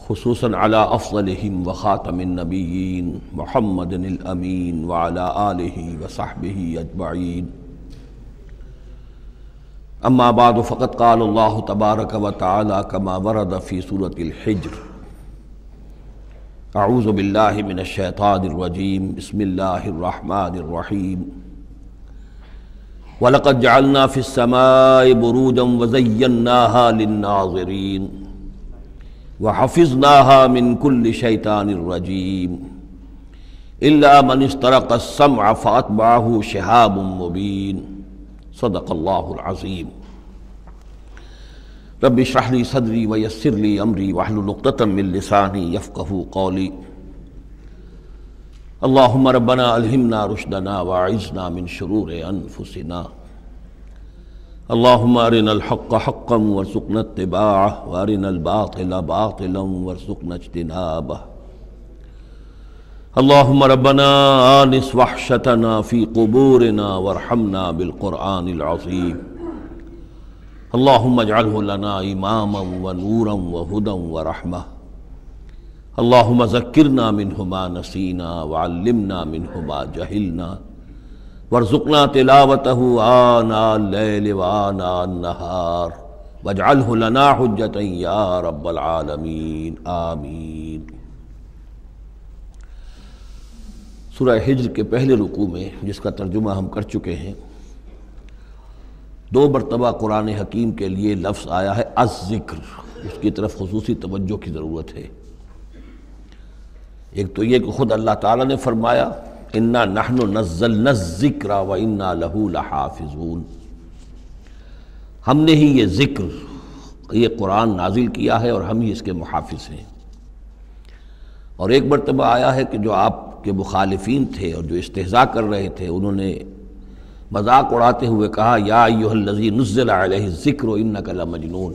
خصوصاً علی افضلہم وخاتم النبیین محمد الامین وعلی آلہ وصحبہ اجمعین اما بعد فقد قال اللہ تبارک وتعالی کما ورد فی سورۃ الحجر اعوذ باللہ من الشیطان الرجیم بسم اللہ الرحمن الرحیم وَلَقَدْ جَعَلْنَا فِي السَّمَاءِ بُرُوجًا وَزَيَّنَّاهَا لِلنَّاظِرِينَ وَحَفِظْنَاهَا مِنْ كُلِّ شَيْطَانٍ رَجِيمٍ إِلَّا مَنِ اسْتَرَقَ السَّمْعَ فَأَتْبَعَهُ شِهَابٌ مُبِينٌ صدق اللہ العظیم۔ رب اشرح لي صدری ویسر لي امری واحلل عقدۃ من لسانی یفقهوا قولی۔ اللہم ربنا الہمنا رشدنا واعذنا من شرور انفسنا، اللہم ارنا الحق حقا وارزقنا اتباعہ وارنا الباطل باطلا وارزقنا اجتنابہ، اللہم ربنا آنس وحشتنا فی قبورنا وارحمنا بالقرآن العظیم، اللہم اجعلہ لنا اماما ونورا وہدا ورحمہ، اللہم ذکرنا منہ ما نسینا وعلمنا منہ ما جہلنا وارزقنا تلاوتہ آناء اللیل وآناء النہار واجعلہ لنا حجتا یا رب العالمین آمین۔ سورہ حجر کے پہلے رکوع میں، جس کا ترجمہ ہم کر چکے ہیں، 2 مرتبہ قرآن حکیم کے لیے لفظ آیا ہے الذکر، اس کی طرف خصوصی توجہ کی ضرورت ہے۔ ایک تو یہ کہ خود اللہ تعالیٰ نے فرمایا انا نحن نزلنا الذکر وانا لہ لحافظون، ہم نے ہی یہ ذکر، یہ قرآن نازل کیا ہے اور ہم ہی اس کے محافظ ہیں۔ اور ایک مرتبہ آیا ہے کہ جو آپ کے مخالفین تھے اور جو استہزاء کر رہے تھے، انہوں نے مذاق اڑاتے ہوئے کہا یا ایھا الذی نزل علیہ الذکر انک لمجنون،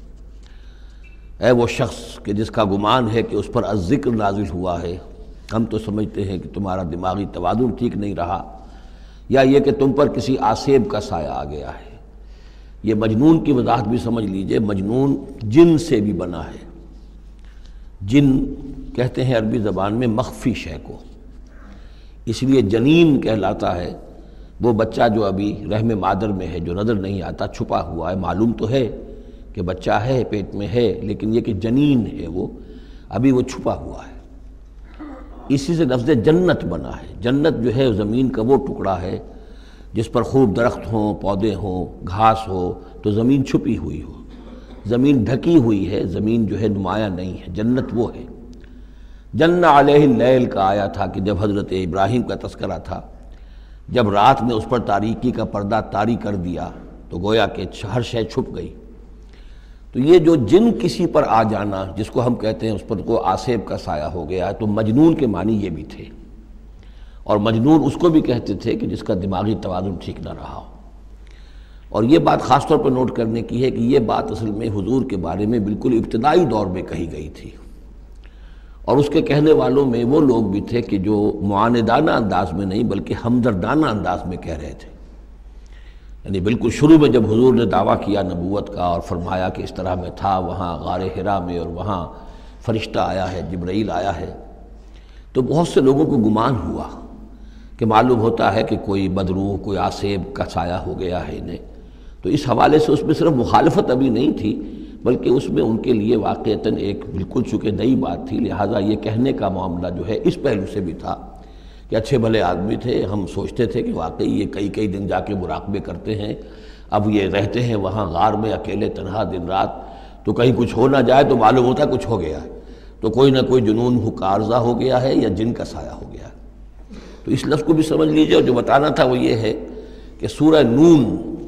اے وہ شخص کہ جس کا گمان ہے کہ اس پر الذکر نازل ہوا ہے، ہم تو سمجھتے ہیں کہ تمہارا دماغی توازن ٹھیک نہیں رہا، یا یہ کہ تم پر کسی آسیب کا سایہ آ گیا ہے۔ یہ مجنون کی وضاحت بھی سمجھ لیجئے، مجنون جن سے بھی بنا ہے۔ جن کہتے ہیں عربی زبان میں مخفی شے کو، اس لیے جنین کہلاتا ہے وہ بچہ جو ابھی رحم مادر میں ہے، جو نظر نہیں آتا، چھپا ہوا ہے، معلوم تو ہے کہ بچہ ہے، پیٹ میں ہے، لیکن یہ کہ جنین ہے، وہ ابھی وہ چھپا ہوا ہے۔ اسی سے لفظ جنت بنا ہے۔ جنت جو ہے زمین کا وہ ٹکڑا ہے جس پر خوب درخت ہوں، پودے ہوں، گھاس ہو، تو زمین چھپی ہوئی ہو، زمین ڈھکی ہوئی ہے، زمین جو ہے نمایاں نہیں ہے۔ جنت وہ ہے۔ جن علیہ اللیل کا آیا تھا کہ جب حضرت ابراہیم کا تذکرہ تھا، جب رات نے اس پر تاریکی کا پردہ طاری کر دیا تو گویا کہ ہر شے چھپ گئی۔ تو یہ جو جن کسی پر آ جانا، جس کو ہم کہتے ہیں اس پر کو آسیب کا سایہ ہو گیا ہے، تو مجنون کے معنی یہ بھی تھے۔ اور مجنون اس کو بھی کہتے تھے کہ جس کا دماغی توازن ٹھیک نہ رہا ہو۔ اور یہ بات خاص طور پر نوٹ کرنے کی ہے کہ یہ بات اصل میں حضور کے بارے میں بالکل ابتدائی دور میں کہی گئی تھی، اور اس کے کہنے والوں میں وہ لوگ بھی تھے کہ جو معاندانہ انداز میں نہیں بلکہ ہمدردانہ انداز میں کہہ رہے تھے۔ یعنی بالکل شروع میں جب حضور نے دعویٰ کیا نبوت کا اور فرمایا کہ اس طرح میں تھا وہاں غار حرا میں، اور وہاں فرشتہ آیا ہے، جبرائیل آیا ہے، تو بہت سے لوگوں کو گمان ہوا کہ معلوم ہوتا ہے کہ کوئی بدروح، کوئی آسیب کا سایہ ہو گیا ہے انہیں۔ تو اس حوالے سے اس میں صرف مخالفت ابھی نہیں تھی، بلکہ اس میں ان کے لیے واقعتاً ایک بالکل چونکہ نئی بات تھی، لہٰذا یہ کہنے کا معاملہ جو ہے اس پہلو سے بھی تھا کہ اچھے بھلے آدمی تھے، ہم سوچتے تھے کہ واقعی یہ کئی دن جا کے مراقبے کرتے ہیں، اب یہ رہتے ہیں وہاں غار میں اکیلے تنہا دن رات، تو کہیں کچھ ہو نہ جائے تو معلوم ہوتا کچھ ہو گیا ہے، تو کوئی نہ کوئی جنون عارضہ ہو گیا ہے یا جن کا سایہ ہو گیا ہے۔ تو اس لفظ کو بھی سمجھ لیجئے، اور جو بتانا تھا وہ یہ ہے کہ سورہ نون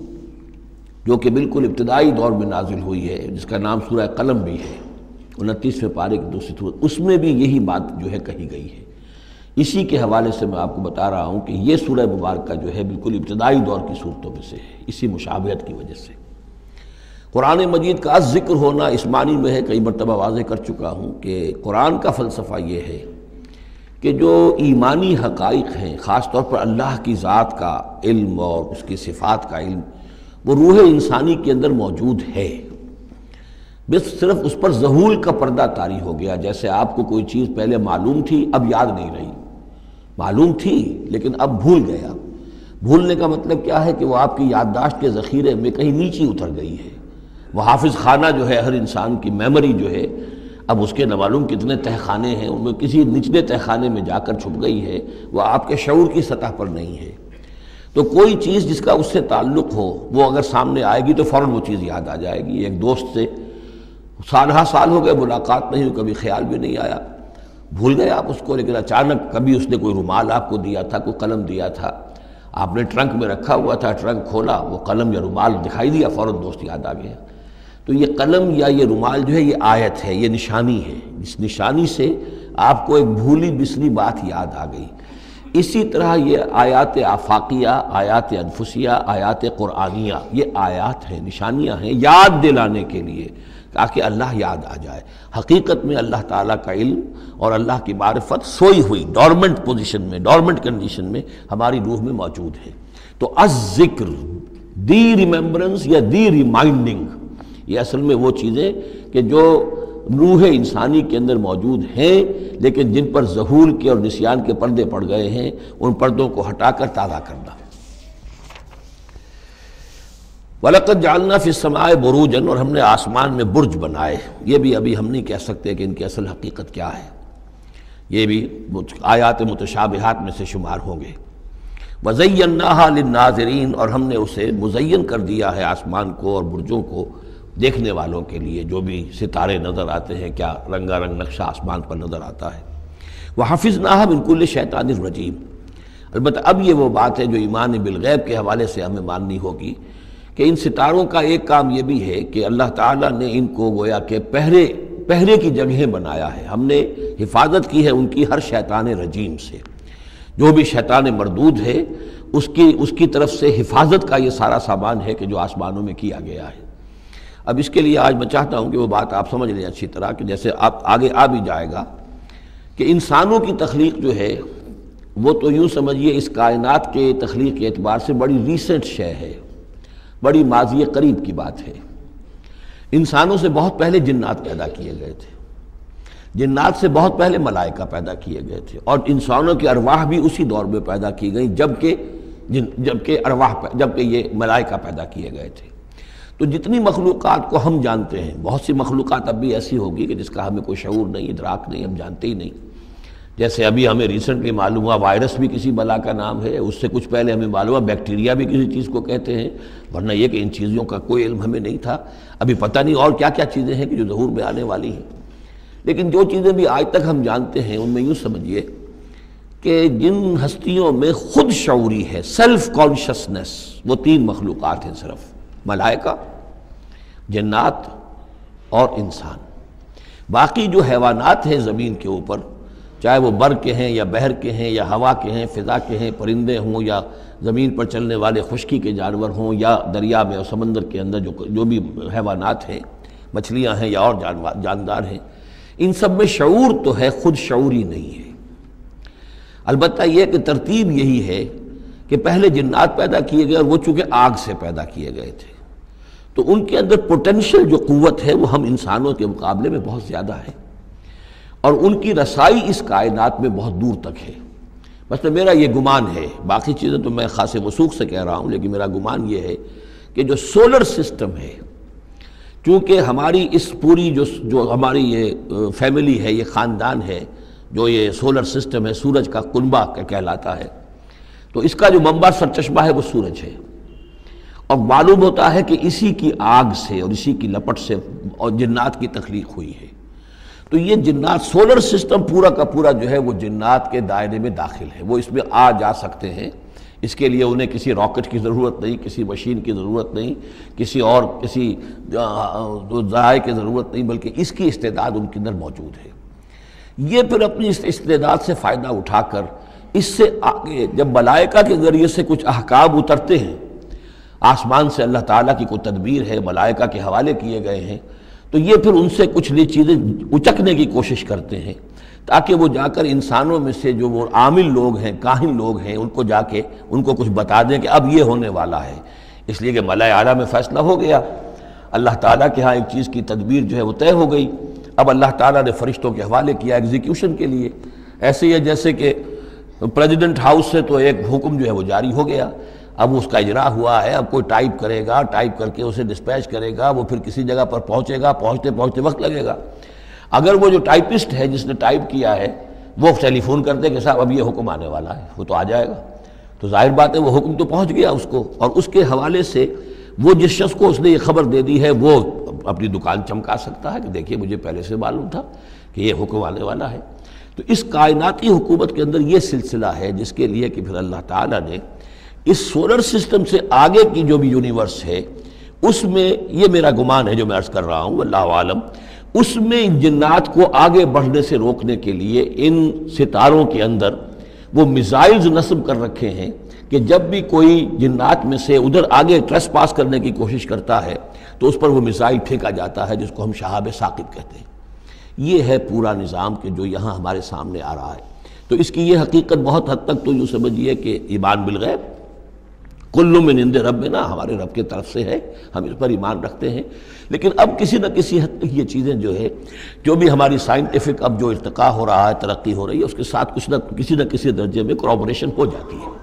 جو کہ بالکل ابتدائی دور میں نازل ہوئی ہے، جس کا نام سورہ قلم بھی ہے، 29ویں پارے کی دوسری سورت، اس میں بھی یہی بات جو ہے کہی گئی ہے۔ اسی کے حوالے سے میں آپ کو بتا رہا ہوں کہ یہ سورہ مبارکہ جو ہے بالکل ابتدائی دور کی صورتوں میں سے ہے، اسی مشابہت کی وجہ سے۔ قرآن مجید کا ذکر ہونا اس معنی میں ہے، کئی مرتبہ واضح کر چکا ہوں کہ قرآن کا فلسفہ یہ ہے کہ جو ایمانی حقائق ہیں، خاص طور پر اللہ کی ذات کا علم اور اس کی صفات کا علم، وہ روح انسانی کے اندر موجود ہے۔ بس صرف اس پر ظہول کا پردہ طاری ہو گیا، جیسے آپ کو کوئی چیز پہلے معلوم تھی اب یاد نہیں رہی، معلوم تھی لیکن اب بھول گیا۔ بھولنے کا مطلب کیا ہے کہ وہ آپ کی یادداشت کے ذخیرے میں کہیں نیچے اتر گئی ہے۔ وہ حافظ خانہ جو ہے ہر انسان کی میموری جو ہے، اب اس کے نہ معلوم کتنے تہہ خانے ہیں، ان میں کسی نچلے تہہ خانے میں جا کر چھپ گئی ہے، وہ آپ کے شعور کی سطح پر نہیں ہے۔ تو کوئی چیز جس کا اس سے تعلق ہو وہ اگر سامنے آئے گی تو فوراً وہ چیز یاد آ جائے گی۔ ایک دوست سے سالہ سال ہو گئے ملاقات نہیں ہوئی، کبھی خیال بھی نہیں آیا، بھول گئے آپ اس کو، لیکن اچانک کبھی اس نے کوئی رومال آپ کو دیا تھا، کوئی قلم دیا تھا، آپ نے ٹرنک میں رکھا ہوا تھا، ٹرنک کھولا، وہ قلم یا رومال دکھائی دیا، فوراً دوست یاد آ گیا۔ تو یہ قلم یا یہ رومال جو ہے یہ آیت ہے، یہ نشانی ہے، اس نشانی سے آپ کو ایک بھولی بسری بات یاد آ گئی۔ اسی طرح یہ آیات آفاقیہ، آیات انفسیہ، آیات قرآنیہ، یہ آیات ہیں، نشانیاں ہیں یاد دلانے کے لیے، تاکہ اللہ یاد آ جائے۔ حقیقت میں اللہ تعالیٰ کا علم اور اللہ کی معرفت سوئی ہوئی ڈورمنٹ پوزیشن میں، ڈورمنٹ کنڈیشن میں ہماری روح میں موجود ہے۔ تو الذکر، دی ریممبرنس یا دی ریمائنڈنگ، یہ اصل میں وہ چیزیں کہ جو روح انسانی کے اندر موجود ہیں لیکن جن پر ظہور کے اور نسیان کے پردے پڑ گئے ہیں، ان پردوں کو ہٹا کر تازہ کرنا۔ وَلَقَدْ جَعَلْنَا فِي السَّمَاءِ بُرُوجًا، اور ہم نے آسمان میں برج بنائے۔ یہ بھی ابھی ہم نہیں کہہ سکتے کہ ان کی اصل حقیقت کیا ہے، یہ بھی آیات متشابہات میں سے شمار ہوں گے۔ وَزَيَّنَّاهَا لِلنَّاظِرِينَ، اور ہم نے اسے مزین کر دیا ہے آسمان کو اور برجوں کو دیکھنے والوں کے لیے، جو بھی ستارے نظر آتے ہیں، کیا رنگا رنگ نقشہ آسمان پر نظر آتا ہے۔ وَحَفِظْنَاهَا مِنْ كُلِّ شَيْطَانٍ رَجِيمٍ، البتہ اب یہ وہ بات ہے جو ایمان بالغیب کے حوالے سے ہمیں ماننی ہوگی کہ ان ستاروں کا ایک کام یہ بھی ہے کہ اللہ تعالیٰ نے ان کو گویا کہ پہرے کی جگہیں بنایا ہے، ہم نے حفاظت کی ہے ان کی ہر شیطان رجیم سے، جو بھی شیطان مردود ہے اس کی طرف سے حفاظت کا یہ سارا سامان ہے کہ جو آسمانوں میں کیا گیا ہے۔ اب اس کے لیے آج میں چاہتا ہوں کہ وہ بات آپ سمجھ لیں اچھی طرح، کہ جیسے آپ آگے آ بھی جائے گا کہ انسانوں کی تخلیق جو ہے وہ تو یوں سمجھیے اس کائنات کے تخلیق کے اعتبار سے بڑی ریسنٹ شے ہے، بڑی ماضی قریب کی بات ہے۔ انسانوں سے بہت پہلے جنات پیدا کیے گئے تھے، جنات سے بہت پہلے ملائکہ پیدا کیے گئے تھے، اور انسانوں کی ارواح بھی اسی دور میں پیدا کی گئیں جبکہ یہ ملائکہ پیدا کیے گئے تھے۔ تو جتنی مخلوقات کو ہم جانتے ہیں، بہت سی مخلوقات اب بھی ایسی ہوگی کہ جس کا ہمیں کوئی شعور نہیں، ادراک نہیں، ہم جانتے ہی نہیں۔ جیسے ابھی ہمیں ریسنٹلی معلوم ہوا وائرس بھی کسی بلا کا نام ہے، اس سے کچھ پہلے ہمیں معلوم ہوا بیکٹیریا بھی کسی چیز کو کہتے ہیں، ورنہ یہ کہ ان چیزوں کا کوئی علم ہمیں نہیں تھا۔ ابھی پتہ نہیں اور کیا کیا چیزیں ہیں کہ جو ظہور میں آنے والی ہیں، لیکن جو چیزیں بھی آج تک ہم جانتے ہیں ان میں یوں سمجھیے کہ جن ہستیوں میں خود شعوری ہے، سیلف کانشسنس، وہ تین مخلوقات ہیں صرف، ملائکہ، جنات اور انسان۔ باقی جو حیوانات ہیں زمین کے اوپر، چاہے وہ بر کے ہیں یا بحر کے ہیں یا ہوا کے ہیں، فضا کے ہیں، پرندے ہوں یا زمین پر چلنے والے خشکی کے جانور ہوں یا دریا میں اور سمندر کے اندر جو بھی حیوانات ہیں، مچھلیاں ہیں یا اور جاندار ہیں، ان سب میں شعور تو ہے، خود شعوری نہیں ہے۔ البتہ یہ کہ ترتیب یہی ہے کہ پہلے جنات پیدا کیے گئے اور وہ چونکہ آگ سے پیدا کیے گئے تھے، تو ان کے اندر پوٹینشل جو قوت ہے وہ ہم انسانوں کے مقابلے میں بہت زیادہ ہے، اور ان کی رسائی اس کائنات میں بہت دور تک ہے۔ مثلا میرا یہ گمان ہے، باقی چیزیں تو میں خاص وثوق سے کہہ رہا ہوں، لیکن میرا گمان یہ ہے کہ جو سولر سسٹم ہے، چونکہ ہماری اس پوری جو ہماری یہ فیملی ہے، یہ خاندان ہے، جو یہ سولر سسٹم ہے، سورج کا کنبہ کہلاتا ہے، تو اس کا جو منبع سرچشمہ ہے وہ سورج ہے، اور معلوم ہوتا ہے کہ اسی کی آگ سے اور اسی کی لپٹ سے اور جنات کی تخلیق ہوئی ہے۔ تو یہ جنات، سولر سسٹم پورا کا پورا جو ہے وہ جنات کے دائرے میں داخل ہے، وہ اس میں آ جا سکتے ہیں، اس کے لیے انہیں کسی راکٹ کی ضرورت نہیں، کسی مشین کی ضرورت نہیں، کسی ذرائع کی ضرورت نہیں، بلکہ اس کی استعداد ان کے اندر موجود ہے۔ یہ پھر اپنی اس استعداد سے فائدہ اٹھا کر اس سے آگے جب ملائکہ کے ذریعے سے کچھ احکام اترتے ہیں، آسمان سے اللہ تعالیٰ کی کوئی تدبیر ہے، ملائکہ کے حوالے کیے گئے ہیں، تو یہ پھر ان سے کچھ نئی چیزیں اچکنے کی کوشش کرتے ہیں، تاکہ وہ جا کر انسانوں میں سے جو وہ عامل لوگ ہیں، کاہن لوگ ہیں، ان کو جا کے ان کو کچھ بتا دیں کہ اب یہ ہونے والا ہے۔ اس لیے کہ ملائے اعلیٰ میں فیصلہ ہو گیا، اللہ تعالیٰ کے ہاں ایک چیز کی تدبیر جو ہے وہ طے ہو گئی، اب اللہ تعالیٰ نے فرشتوں کے حوالے کیا ایگزیکیوشن کے لیے۔ ایسے ہی ہے جیسے کہ پریزیڈنٹ ہاؤس سے تو ایک حکم جو ہے وہ جاری ہو گیا، اب اس کا اجرا ہوا ہے، اب کوئی ٹائپ کرے گا، ٹائپ کر کے اسے ڈسپیچ کرے گا، وہ پھر کسی جگہ پر پہنچے گا، پہنچتے وقت لگے گا۔ اگر وہ جو ٹائپسٹ ہے جس نے ٹائپ کیا ہے وہ ٹیلی فون کرتے کہ صاحب اب یہ حکم آنے والا ہے، وہ تو آ جائے گا، تو ظاہر بات ہے وہ حکم تو پہنچ گیا اس کو، اور اس کے حوالے سے وہ جس شخص کو اس نے یہ خبر دے دی ہے وہ اپنی دکان چمکا سکتا ہے کہ دیکھیے مجھے پہلے سے معلوم تھا کہ یہ حکم آنے والا ہے۔ تو اس کائناتی حکومت کے اندر یہ سلسلہ ہے جس کے لیے کہ پھر اللہ تعالیٰ نے اس سولر سسٹم سے آگے کی جو بھی یونیورس ہے اس میں، یہ میرا گمان ہے جو میں عرض کر رہا ہوں اللہ عالم، اس میں ان جنات کو آگے بڑھنے سے روکنے کے لیے ان ستاروں کے اندر وہ میزائلز نصب کر رکھے ہیں کہ جب بھی کوئی جنات میں سے ادھر آگے ٹریس پاس کرنے کی کوشش کرتا ہے تو اس پر وہ میزائل پھینکا جاتا ہے جس کو ہم شہاب ثاقب کہتے ہیں۔ یہ ہے پورا نظام کہ جو یہاں ہمارے سامنے آ رہا ہے۔ تو اس کی یہ حقیقت بہت حد تک تو یوں سمجھیے کہ ایمان بالغیب، کل من عند ربنا، ہمارے رب کی طرف سے ہے، ہم اس پر ایمان رکھتے ہیں، لیکن اب کسی نہ کسی حد تک یہ چیزیں جو ہے جو بھی ہماری سائنٹیفک اب جو ارتقاء ہو رہا ہے، ترقی ہو رہی ہے، اس کے ساتھ کسی نہ کسی درجے میں کورابوریشن ہو جاتی ہے۔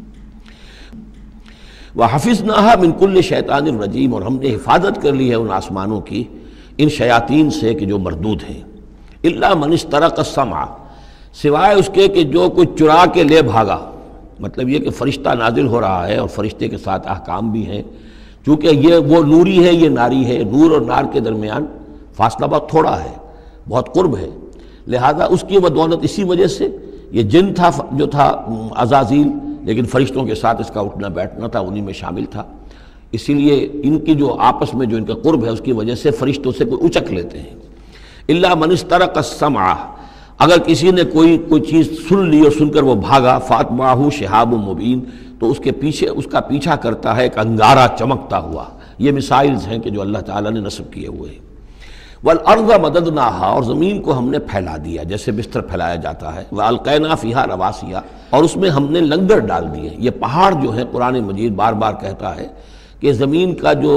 وَحَفِظْنَاهَا مِنْ كُلِّ شَيْطَانٍ الرَّجِيمٍ، اور ہم نے حفاظت کر لی ہے ان آسمانوں کی ان شیاطین سے کہ جو مردود ہیں۔ إِلَّا مَنِ اسْتَرَقَ السَّمْعَ، سوائے اس کے کہ جو کوئی چرا کے لے بھاگا، مطلب یہ کہ فرشتہ نازل ہو رہا ہے اور فرشتے کے ساتھ احکام بھی ہیں، چونکہ یہ وہ نوری ہے یہ ناری ہے، نور اور نار کے درمیان فاصلہ بہت تھوڑا ہے، بہت قرب ہے، لہذا اس کی بدولت اسی وجہ سے یہ جن تھا جو تھا عزازیل، لیکن فرشتوں کے ساتھ اس کا اٹھنا بیٹھنا تھا، انہی میں شامل تھا، اسی لیے ان کی جو آپس میں جو ان کا قرب ہے اس کی وجہ سے فرشتوں سے کوئی اچک لیتے ہیں۔ الا من استرق السمع، اگر کسی نے کوئی چیز سن لی اور سن کر وہ بھاگا، فاتبعہ شہاب مبین، تو اس کے پیچھے اس کا پیچھا کرتا ہے ایک انگارہ چمکتا ہوا۔ یہ مثائلز ہیں کہ جو اللہ تعالیٰ نے نصب کیے ہوئے ہیں۔ والارض مددناہا، اور زمین کو ہم نے پھیلا دیا جیسے بستر پھیلایا جاتا ہے، والقینا فیہا رواسیا، اور اس میں ہم نے لنگر ڈال دیے۔ یہ پہاڑ جو ہیں قرآن مجید بار بار کہتا ہے کہ زمین کا جو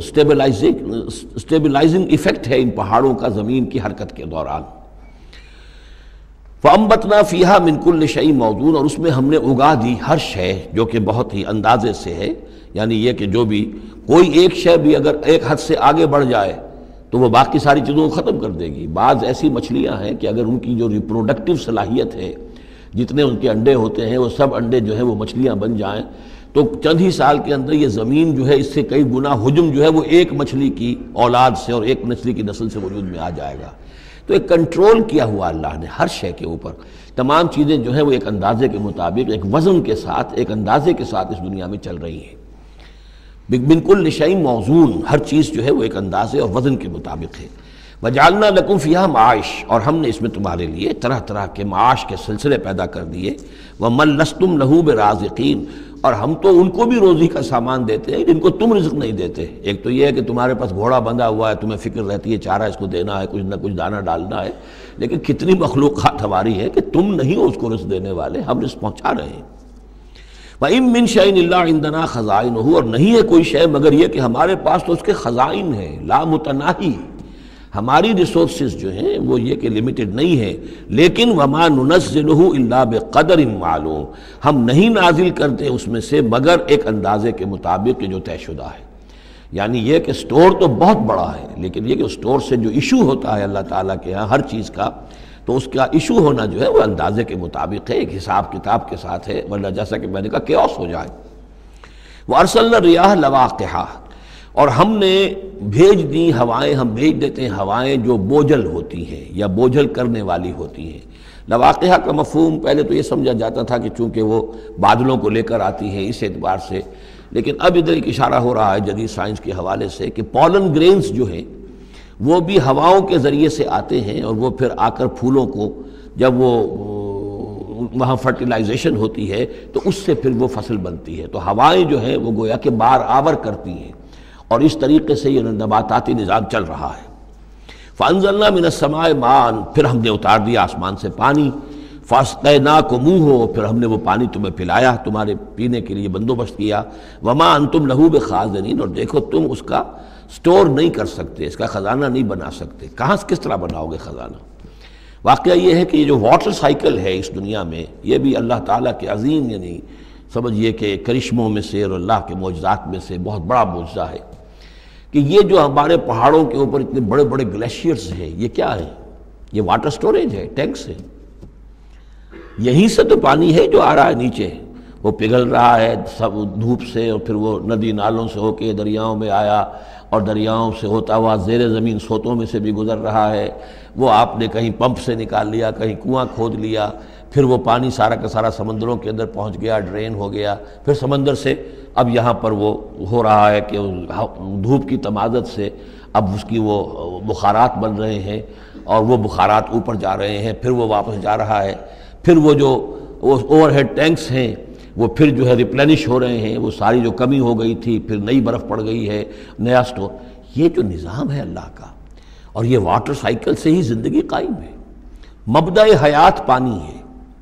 سٹیبلائزنگ ایفیکٹ ہے ان پہاڑوں کا زمین کی حرکت کے دوران۔ فَأَنبَتْنَا فِيهَا مِنْ كُلِّ شَيْءٍ مَوْزُونٍ، اور اس میں ہم نے اگا دی ہر شے جو کہ بہت ہی اندازے سے ہے، یعنی یہ کہ جو بھی کوئی ایک شے بھی اگر ایک حد سے آگے بڑھ جائے تو وہ باقی ساری چیزوں کو ختم کر دے گی۔ بعض ایسی مچھلیاں ہیں کہ اگر ان کی جو ریپروڈکٹیو صلاحیت ہے، جتنے ان کے انڈے ہوتے ہیں وہ سب انڈے جو ہیں وہ مچھلیاں بن جائیں تو چند ہی سال کے اندر یہ زمین جو ہے اس سے کئی گنا حجم جو ہے وہ ایک مچھلی کی اولاد سے اور ایک مچھلی کی نسل سے وجود میں آ جائے گا۔ تو ایک کنٹرول کیا ہوا اللہ نے ہر شے کے اوپر، تمام چیزیں جو ہیں وہ ایک اندازے کے مطابق، ایک وزن کے ساتھ، ایک اندازے کے ساتھ اس دنیا میں چل رہی ہیں۔ من کل شیء موزون، ہر چیز جو ہے وہ ایک اندازے اور وزن کے مطابق ہے۔ وجعلنا لکم فیہا معاش، اور ہم نے اس میں تمہارے لیے طرح طرح کے معاش کے سلسلے پیدا کر دیے۔ ومن لستم لہ برازقین، اور ہم تو ان کو بھی روزی کا سامان دیتے ہیں جن کو تم رزق نہیں دیتے۔ ایک تو یہ ہے کہ تمہارے پاس گھوڑا بندھا ہوا ہے، تمہیں فکر رہتی ہے چارہ اس کو دینا ہے، کچھ نہ کچھ دانہ ڈالنا ہے، لیکن کتنی مخلوقات ہماری ہے کہ تم نہیں ہو اس کو رزق دینے والے، ہم رزق پہنچا رہے ہیں۔ وَإِن مِّن شَيْءٍ إِلَّا عِندَنَا خَزَائِنُهُ، اور نہیں ہے کوئی شے مگر یہ کہ ہمارے پاس تو اس کے خزائن ہیں، لا متناہی، ہماری ریسورسز جو ہیں وہ یہ کہ لمیٹڈ نہیں ہے، لیکن وَمَا نُنَزِّلُهُ إِلَّا بِقَدْرٍ معلوم، ہم نہیں نازل کرتے اس میں سے مگر ایک اندازے کے مطابق کہ جو طے شدہ ہے۔ یعنی یہ کہ سٹور تو بہت بڑا ہے، لیکن یہ کہ سٹور سے جو ایشو ہوتا ہے اللہ تعالیٰ کے ہاں ہر چیز کا، تو اس کا ایشو ہونا جو ہے وہ اندازے کے مطابق ہے، ایک حساب کتاب کے ساتھ ہے، ورنہ جیسا کہ میں نے کہا کیوس ہو جائے۔ وَأَرْسَلْنَا الرِّيَاحَ لَوَاقِحَ، اور ہم نے بھیج دی ہوائیں، ہم بھیج دیتے ہیں ہوائیں جو بوجھل ہوتی ہیں یا بوجھل کرنے والی ہوتی ہیں۔ لواقعہ کا مفہوم پہلے تو یہ سمجھا جاتا تھا کہ چونکہ وہ بادلوں کو لے کر آتی ہیں اس اعتبار سے، لیکن اب ادھر ایک اشارہ ہو رہا ہے جدید سائنس کے حوالے سے کہ پولن گرینز جو ہیں وہ بھی ہواؤں کے ذریعے سے آتے ہیں، اور وہ پھر آ کر پھولوں کو جب وہ وہاں فرٹیلائزیشن ہوتی ہے تو اس سے پھر وہ فصل بنتی ہے۔ تو ہوائیں جو ہیں وہ گویا کہ بار آور کرتی ہیں، اور اس طریقے سے یہ نباتاتی نظام چل رہا ہے۔ فَأَنزَلْنَا مِنَ السَّمَاءِ مَاءً، پھر ہم نے اتار دیا آسمان سے پانی، فَاسْقَيْنَاكُمُوهُ، پھر ہم نے وہ پانی تمہیں پلایا، تمہارے پینے کے لیے بندوبست کیا۔ وَمَا أَنْتُمْ لَهُ بِخَازِنِينَ، اور دیکھو تم اس کا سٹور نہیں کر سکتے، اس کا خزانہ نہیں بنا سکتے، کہاں کس طرح بناؤ گے خزانہ؟ واقعہ یہ ہے کہ یہ جو واٹر سائیکل ہے اس دنیا میں، یہ بھی اللہ تعالیٰ کے عظیم، یعنی سمجھیے کہ کرشموں میں سے اور اللہ کے معجزات میں سے بہت بڑا معجزہ ہے کہ یہ جو ہمارے پہاڑوں کے اوپر اتنے بڑے بڑے گلیشیئرز ہیں، یہ کیا ہے؟ یہ واٹر سٹوریج ہے، ٹینکس ہے۔ یہیں سے تو پانی ہے جو آ رہا ہے نیچے، وہ پگھل رہا ہے سب دھوپ سے، اور پھر وہ ندی نالوں سے ہو کے دریاؤں میں آیا، اور دریاؤں سے ہوتا ہوا زیر زمین سوتوں میں سے بھی گزر رہا ہے۔ وہ آپ نے کہیں پمپ سے نکال لیا، کہیں کنواں کھود لیا، پھر وہ پانی سارا کا سارا سمندروں کے اندر پہنچ گیا، ڈرین ہو گیا، پھر سمندر سے اب یہاں پر وہ ہو رہا ہے کہ دھوپ کی تمازت سے اب اس کی وہ بخارات بن رہے ہیں، اور وہ بخارات اوپر جا رہے ہیں، پھر وہ واپس جا رہا ہے، پھر وہ جو اوور ہیڈ ٹینکس ہیں وہ پھر جو ہے ریپلینش ہو رہے ہیں، وہ ساری جو کمی ہو گئی تھی پھر نئی برف پڑ گئی ہے، نیا سٹور۔ یہ جو نظام ہے اللہ کا، اور یہ واٹر سائیکل سے ہی زندگی قائم ہے۔ مبدأ حیات پانی ہے،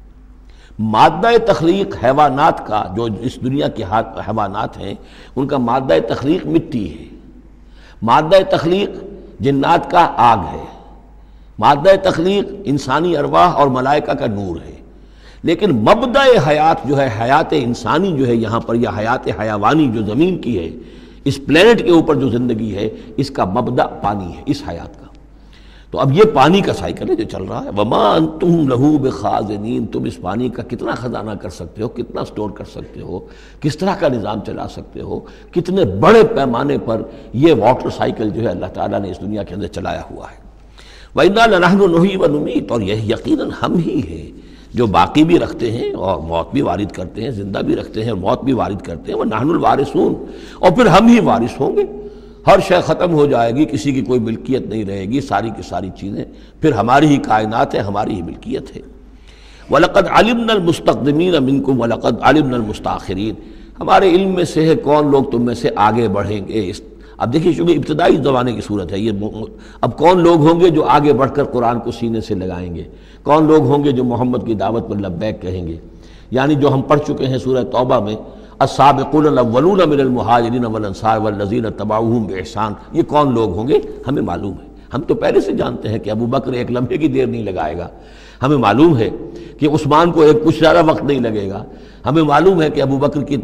مادہ تخلیق حیوانات کا، جو اس دنیا کے حیوانات ہیں ان کا مادہ تخلیق مٹی ہے، مادہ تخلیق جنات کا آگ ہے، مادہ تخلیق انسانی ارواح اور ملائکہ کا نور ہے، لیکن مبدأ حیات جو ہے، حیات انسانی جو ہے یہاں پر، یا حیات حیوانی جو زمین کی ہے، اس پلینٹ کے اوپر جو زندگی ہے، اس کا مبدأ پانی ہے، اس حیات کا۔ تو اب یہ پانی کا سائیکل ہے جو چل رہا ہے۔ وَمَا أَنْتُمْ لَهُ بِخَازِنِينَ، تم اس پانی کا کتنا خزانہ کر سکتے ہو، کتنا سٹور کر سکتے ہو، کس طرح کا نظام چلا سکتے ہو، کتنے بڑے پیمانے پر یہ واٹر سائیکل جو ہے اللہ تعالیٰ نے اس دنیا کے اندر چلایا ہوا ہے۔ وَإِنَّا لَنَحْنُ نُحْيِي وَنُمِيتُ، اور یہ یقیناً ہم ہی ہیں جو باقی بھی رکھتے ہیں اور موت بھی وارد کرتے ہیں، زندہ بھی رکھتے ہیں اور موت بھی وارد کرتے ہیں۔ وَنَحْنُ الْوَارِثُونَ، اور پھر ہم ہی وارث ہوں گے، ہر شے ختم ہو جائے گی، کسی کی کوئی ملکیت نہیں رہے گی، ساری کی ساری چیزیں پھر ہماری ہی کائنات ہے، ہماری ہی ملکیت ہے۔ وَلَقَدْ عَلِمْنَا الْمُسْتَقْدِمِينَ مِنْكُمْ وَلَقَدْ عَلِمْنَا الْمُسْتَأْخِرِينَ، ہمارے علم میں سے ہے کون لوگ تم میں سے آگے بڑھیں گے۔ اب دیکھیے چونکہ ابتدائی زمانے کی صورت ہے یہ، اب کون لوگ ہوں گے جو آگے بڑھ کر قرآن کو سینے سے لگائیں گے، کون لوگ ہوں گے جو محمد کی دعوت پر لبیک کہیں گے، یعنی جو ہم پڑھ چکے ہیں سورہ توبہ میں، السابقون الاولون من المہاجرین والانصار والذین اتبعوہم بإحسان، یہ کون لوگ ہوں گے ہمیں معلوم ہے، ہم تو پہلے سے جانتے ہیں کہ ابو بکر ایک لمحے کی دیر نہیں لگائے گا، ہمیں معلوم ہے کہ عثمان کو ایک کچھ زیادہ وقت نہیں لگے گا، ہمیں معلوم ہے کہ ابو بکر کی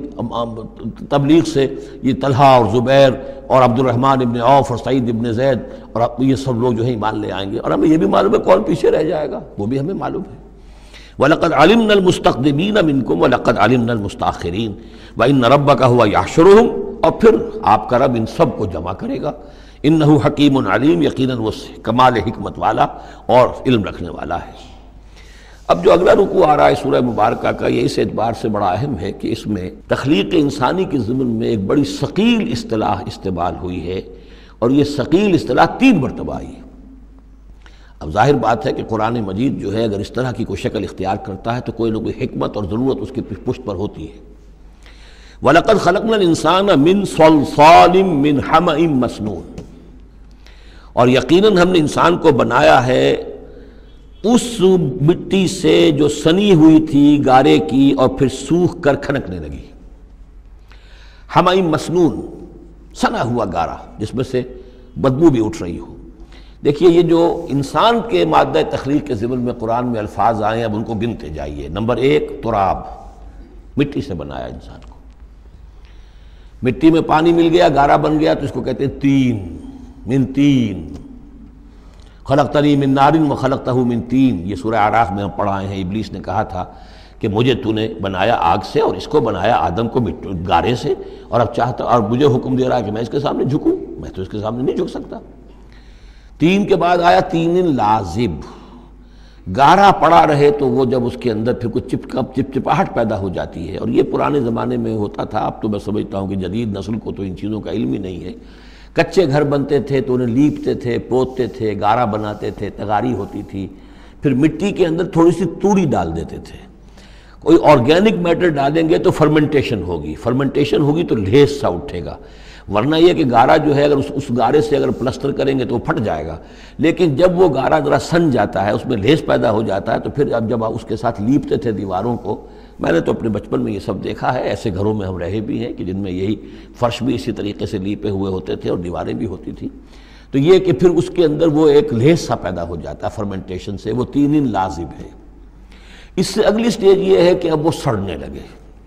تبلیغ سے یہ طلحہ اور زبیر اور عبد الرحمن ابن عوف اور سعید ابن زید اور یہ سب لوگ جو ہیں ایمان لے آئیں گے، اور ہمیں یہ بھی معلوم ہے کون پیچھے رہ جائے گا، وہ بھی ہمیں معلوم ہے۔ وَلَقَدْ عَلِمْنَا الْمُسْتَقْدِمِينَ مِنْكُمْ وَلَقَدْ عَلِمْنَا الْمُسْتَأْخِرِينَ وَإِنَّ رَبَّكَ هُوَ يَحْشُرُهُمْ، اور پھر آپ کا رب ان سب کو جمع کرے گا۔ إِنَّهُ حَكِيمٌ عَلِيمٌ، یقیناً وہ کمال حکمت والا اور علم رکھنے والا ہے۔ اب جو اگلا رکوع آ رہا ہے سورہ مبارکہ کا، یہ اس اعتبار سے بڑا اہم ہے کہ اس میں تخلیق انسانی کے ضمن میں ایک بڑی ثقیل اصطلاح استعمال ہوئی ہے، اور یہ ثقیل اصطلاح 3 مرتبہ آئی ہے۔ اب ظاہر بات ہے کہ قرآن مجید جو ہے اگر اس طرح کی کوئی شکل اختیار کرتا ہے تو کوئی نہ کوئی حکمت اور ضرورت اس کی پشت پر ہوتی ہے۔ وَلَقَدْ خَلَقْنَا الْإِنسَانَ مِنْ صَلْصَالٍ مِّنْ حَمَإٍ مَّسْنُونٍ، اور یقیناً ہم نے انسان کو بنایا ہے اس مٹی سے جو سنی ہوئی تھی گارے کی اور پھر سوکھ کر کھنکنے لگی۔ حَمَإٍ مسنون، سنا ہوا گارا جس میں سے بدبو بھی اٹھ رہی ہو۔ دیکھیے یہ جو انسان کے مادہ تخلیق کے ضمن میں قرآن میں الفاظ آئے ہیں، اب ان کو گنتے جائیے۔ نمبر 1 تراب، مٹی سے بنایا انسان کو، مٹی میں پانی مل گیا، گارا بن گیا، تو اس کو کہتے ہیں تین، من تین، خلقتنی من نار وخلقتہ من تین، یہ سورہ اعراف میں ہم پڑھائے ہیں۔ ابلیس نے کہا تھا کہ مجھے تو نے بنایا آگ سے اور اس کو بنایا آدم کو گارے سے، اور اب چاہتا اور مجھے حکم دے رہا ہے کہ میں اس کے سامنے جھکوں، میں تو اس کے سامنے نہیں جھک سکتا۔ 3 کے بعد آیا 3 لازب، گارا پڑا رہے تو وہ جب اس کے اندر پھر کچھ چپچپاہٹ پیدا ہو جاتی ہے، اور یہ پرانے زمانے میں ہوتا تھا، اب تو میں سمجھتا ہوں کہ جدید نسل کو تو ان چیزوں کا علم ہی نہیں ہے۔ کچے گھر بنتے تھے تو انہیں لیپتے تھے، پوتتے تھے، گارا بناتے تھے، تغاری ہوتی تھی، پھر مٹی کے اندر تھوڑی سی توڑی ڈال دیتے تھے، کوئی آرگینک میٹر ڈالیں گے تو فرمنٹیشن ہوگی، فرمنٹیشن ہوگی تو لیس سا اٹھے گا، ورنہ یہ کہ گارا جو ہے اگر اس گارے سے اگر پلسٹر کریں گے تو وہ پھٹ جائے گا، لیکن جب وہ گارا ذرا سن جاتا ہے، اس میں لیس پیدا ہو جاتا ہے، تو پھر اب جب اس کے ساتھ لیپتے تھے دیواروں کو میں نے تو اپنے بچپن میں یہ سب دیکھا ہے، ایسے گھروں میں ہم رہے بھی ہیں کہ جن میں یہی فرش بھی اسی طریقے سے لیپے ہوئے ہوتے تھے اور دیواریں بھی ہوتی تھیں. تو یہ کہ پھر اس کے اندر وہ ایک لیس سا پیدا ہو جاتا ہے فرمنٹیشن سے، وہ 3 دن لازم ہے. اس سے اگلی سٹیج یہ ہے کہ اب وہ سڑنے لگے.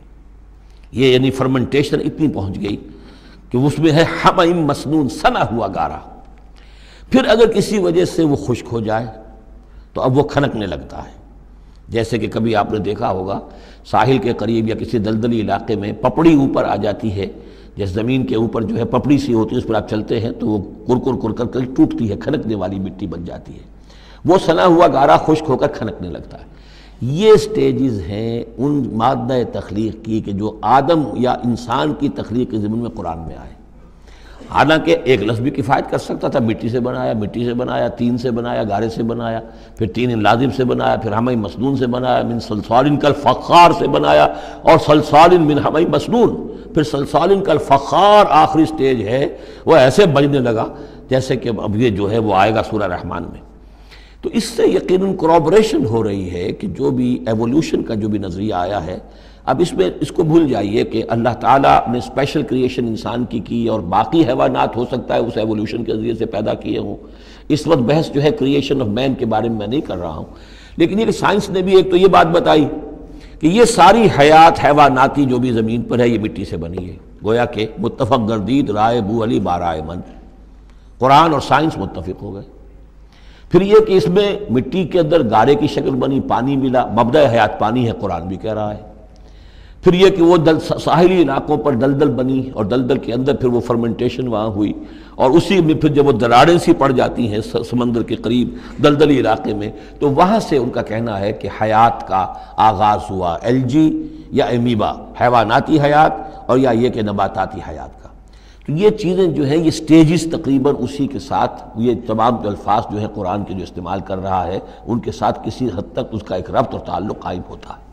یہ یعنی فرمنٹیشن اتنی پہنچ گئی کہ اس میں ہے حمیم مسنون، سنا ہوا گارا. پھر اگر کسی وجہ سے وہ خشک ہو جائے تو اب وہ کھنکنے لگتا ہے. جیسے کہ کبھی آپ نے دیکھا ہوگا ساحل کے قریب یا کسی دلدلی علاقے میں پپڑی اوپر آ جاتی ہے، جیسے زمین کے اوپر جو ہے پپڑی سی ہوتی ہے، اس پر آپ چلتے ہیں تو وہ کر کر ٹوٹتی ہے، کھنکنے والی مٹی بن جاتی ہے. وہ سنا ہوا گارا خشک ہو کر کھنکنے لگتا ہے. یہ سٹیجز ہیں ان مادہ تخلیق کی کہ جو آدم یا انسان کی تخلیق کے ضمن میں قرآن میں آئے. حالانکہ ایک لفظ بھی کفایت کر سکتا تھا، مٹی سے بنایا، طین سے بنایا، گارے سے بنایا، پھر طین لازم سے بنایا، پھر حمئی مسنون سے بنایا، من صلصال کالفخار سے بنایا، اور صلصال من حمئی مسنون، پھر صلصال کالفخار آخری سٹیج ہے، وہ ایسے بجنے لگا جیسے کہ اب یہ جو ہے وہ آئے گا سورہ رحمان میں. تو اس سے یقیناً کورابریشن ہو رہی ہے کہ جو بھی ایوولوشن کا جو بھی نظریہ آیا ہے، اب اس میں اس کو بھول جائیے کہ اللہ تعالیٰ نے اسپیشل کریشن انسان کی اور باقی حیوانات ہو سکتا ہے اس ایوولوشن کے ذریعے سے پیدا کیے ہوں. اس وقت بحث جو ہے کریشن آف مین کے بارے میں نہیں کر رہا ہوں، لیکن یہ کہ سائنس نے بھی ایک تو یہ بات بتائی کہ یہ ساری حیات حیواناتی جو بھی زمین پر ہے یہ مٹی سے بنی ہے. گویا کہ متفق گردید رائے بو علی بارائے من، قرآن اور سائنس متفق ہو گئے. پھر یہ کہ اس میں مٹی کے اندر گارے کی شکل بنی، پانی ملا، مبدأ حیات پانی ہے، قرآن بھی کہہ رہا ہے. پھر یہ کہ وہ ساحلی علاقوں پر دلدل بنی اور دلدل کے اندر پھر وہ فرمنٹیشن وہاں ہوئی، اور اسی میں پھر جب وہ دراڑیں سی پڑ جاتی ہیں سمندر کے قریب دلدلی علاقے میں، تو وہاں سے ان کا کہنا ہے کہ حیات کا آغاز ہوا، الجی یا امیبا حیواناتی حیات، اور یا یہ کہ نباتاتی حیات کا. تو یہ چیزیں جو ہیں یہ سٹیجز تقریباً اسی کے ساتھ یہ تمام الفاظ جو ہیں قرآن کے جو استعمال کر رہا ہے ان کے ساتھ کسی حد تک اس کا ایک ربط اور تعلق قائم ہوتا ہے.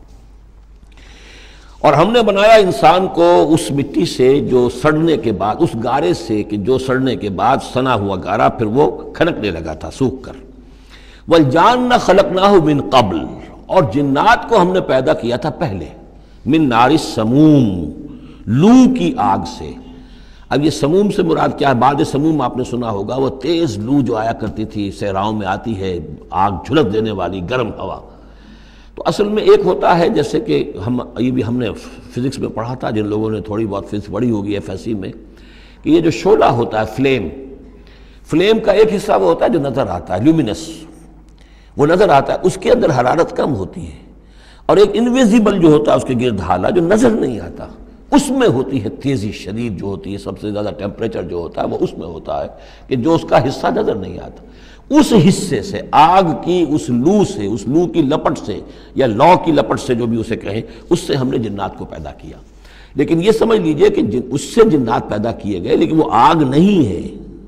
اور ہم نے بنایا انسان کو اس مٹی سے جو سڑنے کے بعد، اس گارے سے کہ جو سڑنے کے بعد سنا ہوا گارا پھر وہ کھنکنے لگا تھا سوکھ کر. والجان خلقناہ من قبل، اور جنات کو ہم نے پیدا کیا تھا پہلے، من نار السموم، لو کی آگ سے. اب یہ سموم سے مراد کیا ہے؟ بعد سموم آپ نے سنا ہوگا، وہ تیز لو جو آیا کرتی تھی صحراؤں میں آتی ہے، آگ جھلک دینے والی گرم ہوا. تو اصل میں ایک ہوتا ہے جیسے کہ ہم نے فزکس میں پڑھا تھا، جن لوگوں نے تھوڑی بہت فزکس پڑھی ہوگی FSC میں، کہ یہ جو شعلہ ہوتا ہے فلیم کا ایک حصہ وہ ہوتا ہے جو نظر آتا ہے، لیومینس، وہ نظر آتا ہے، اس کے اندر حرارت کم ہوتی ہے، اور ایک انویزیبل جو ہوتا ہے اس کے گرد حالہ جو نظر نہیں آتا، اس میں ہوتی ہے تیزی شدید جو ہوتی ہے، سب سے زیادہ ٹیمپریچر جو ہوتا ہے وہ اس میں ہوتا ہے کہ جو اس کا حصہ نظر نہیں آتا. اس حصے سے آگ کی اس لو کی لپٹ سے یا لو کی لپٹ سے جو بھی اسے کہیں، اس سے ہم نے جنات کو پیدا کیا. لیکن یہ سمجھ لیجئے کہ اس سے جنات پیدا کیے گئے لیکن وہ آگ نہیں ہے.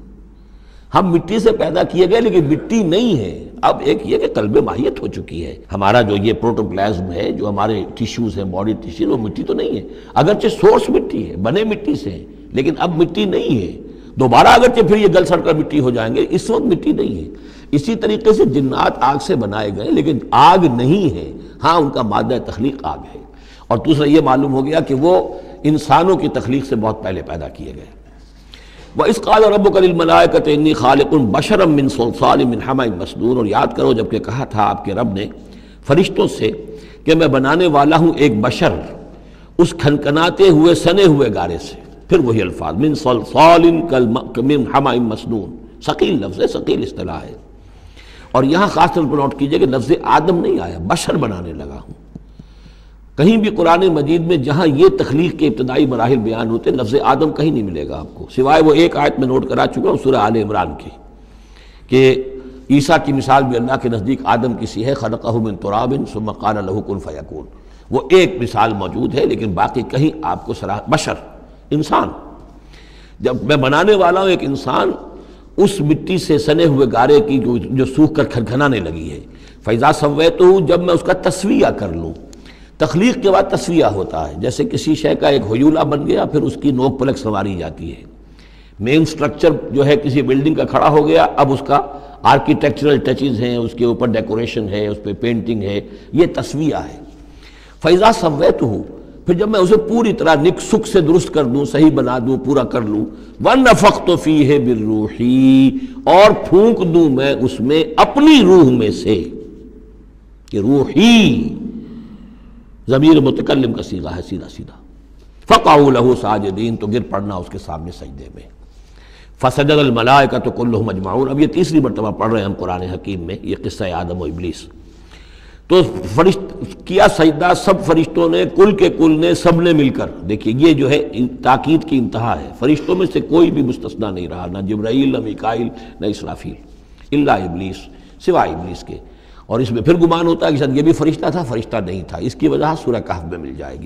ہم مٹی سے پیدا کیے گئے لیکن مٹی نہیں ہے. اب ایک یہ کہ قلب ماہیت ہو چکی ہے، ہمارا جو یہ پروٹوپلازم ہے، جو ہمارے ٹیشوز ہیں، باڈی ٹیشوز، وہ مٹی تو نہیں ہے، اگرچہ سورس مٹی ہے، بنے مٹی سے ہیں، لیکن اب مٹی نہیں ہے. دوبارہ اگرچہ پھر یہ گل سڑ کر مٹی ہو جائیں گے، اس وقت مٹی نہیں ہے. اسی طریقے سے جنات آگ سے بنائے گئے لیکن آگ نہیں ہے، ہاں ان کا مادہ تخلیق آگ ہے. اور دوسرا یہ معلوم ہو گیا کہ وہ انسانوں کی تخلیق سے بہت پہلے پیدا کیے گئے. وَإِذْ قَالَ رَبُّكَ لِلْمَلَائِكَةِ إِنِّي خَالِقٌ بَشَرًا مِّن صَلْصَالٍ مِّنْ حَمَإٍ مَّسْنُونٍ، اور یاد کرو جب کہ کہا تھا آپ کے رب نے فرشتوں سے کہ میں بنانے والا ہوں ایک بشر اس کھنکناتے ہوئے سنے ہوئے گارے سے. پھر وہی الفاظ من صلصال من حمأ مسنون، ثقیل لفظ ہے، ثقیل اصطلاح ہے. اور یہاں خاص طور پر نوٹ کیجئے کہ لفظ آدم نہیں آیا، بشر بنانے لگا ہوں. کہیں بھی قرآن مجید میں جہاں یہ تخلیق کے ابتدائی مراحل بیان ہوتے لفظ آدم کہیں نہیں ملے گا آپ کو، سوائے وہ ایک آیت میں نوٹ کرا چکا ہوں سورہ آل عمران کی، کہ عیسیٰ کی مثال بھی اللہ کے نزدیک آدم کی سی ہے، خلقہ من تراب ثم قال له کن فیکون. وہ ایک مثال موجود ہے لیکن باقی کہیں آپ کو بشر، انسان. جب میں بنانے والا ہوں ایک انسان اس مٹی سے سنے ہوئے گارے کی جو سوکھ کر کھنکھنانے لگی ہے. فَإِذَا سَوَّيْتُهُ، جب میں اس کا تسویہ کر لوں. تخلیق کے بعد تسویہ ہوتا ہے، جیسے کسی شے کا ایک ہیولہ بن گیا پھر اس کی نوک پلک سنواری جاتی ہے. مین سٹرکچر جو ہے کسی بلڈنگ کا کھڑا ہو گیا، اب اس کا آرکیٹیکچرل ٹچز ہیں، اس کے اوپر ڈیکوریشن ہے، اس پہ پینٹنگ ہے، یہ تسویہ ہے. فَإِذَا سَوَّيْتُهُ، پھر جب میں اسے پوری طرح نک سک سے درست کر دوں، صحیح بنا دوں، پورا کر لوں، وَنَفَخْتُ فِيهِ بِالرُّوحِ، اور پھونک دوں میں اس میں اپنی روح میں سے، کہ روحی ضمیر متکلم کا صیغہ ہے سیدھا سیدھا، فَقَعُوا لَهُ سَاجِدِينَ، تو گر پڑنا اس کے سامنے سجدے میں، فَسَجَدَ الْمَلَائِكَةُ كُلُّهُمْ أَجْمَعُونَ۔ اب یہ تیسری مرتبہ پڑھ رہے ہیں ہم قرآن حکیم میں یہ قصہ آدم و ابلیس۔ تو کیا سجدہ سب فرشتوں نے، کل کے کل نے، سب نے مل کر، دیکھیے یہ جو ہے تاکید کی انتہا ہے، فرشتوں میں سے کوئی بھی مستثنیٰ نہیں رہا، نہ جبرائیل، نہ میکائیل، نہ اسرافیل، الا ابلیس، سوائے ابلیس کے۔ اور اس میں پھر گمان ہوتا ہے کہ شاید یہ بھی فرشتہ تھا، فرشتہ نہیں تھا، اس کی وجہ سورہ کہف میں مل جائے گی۔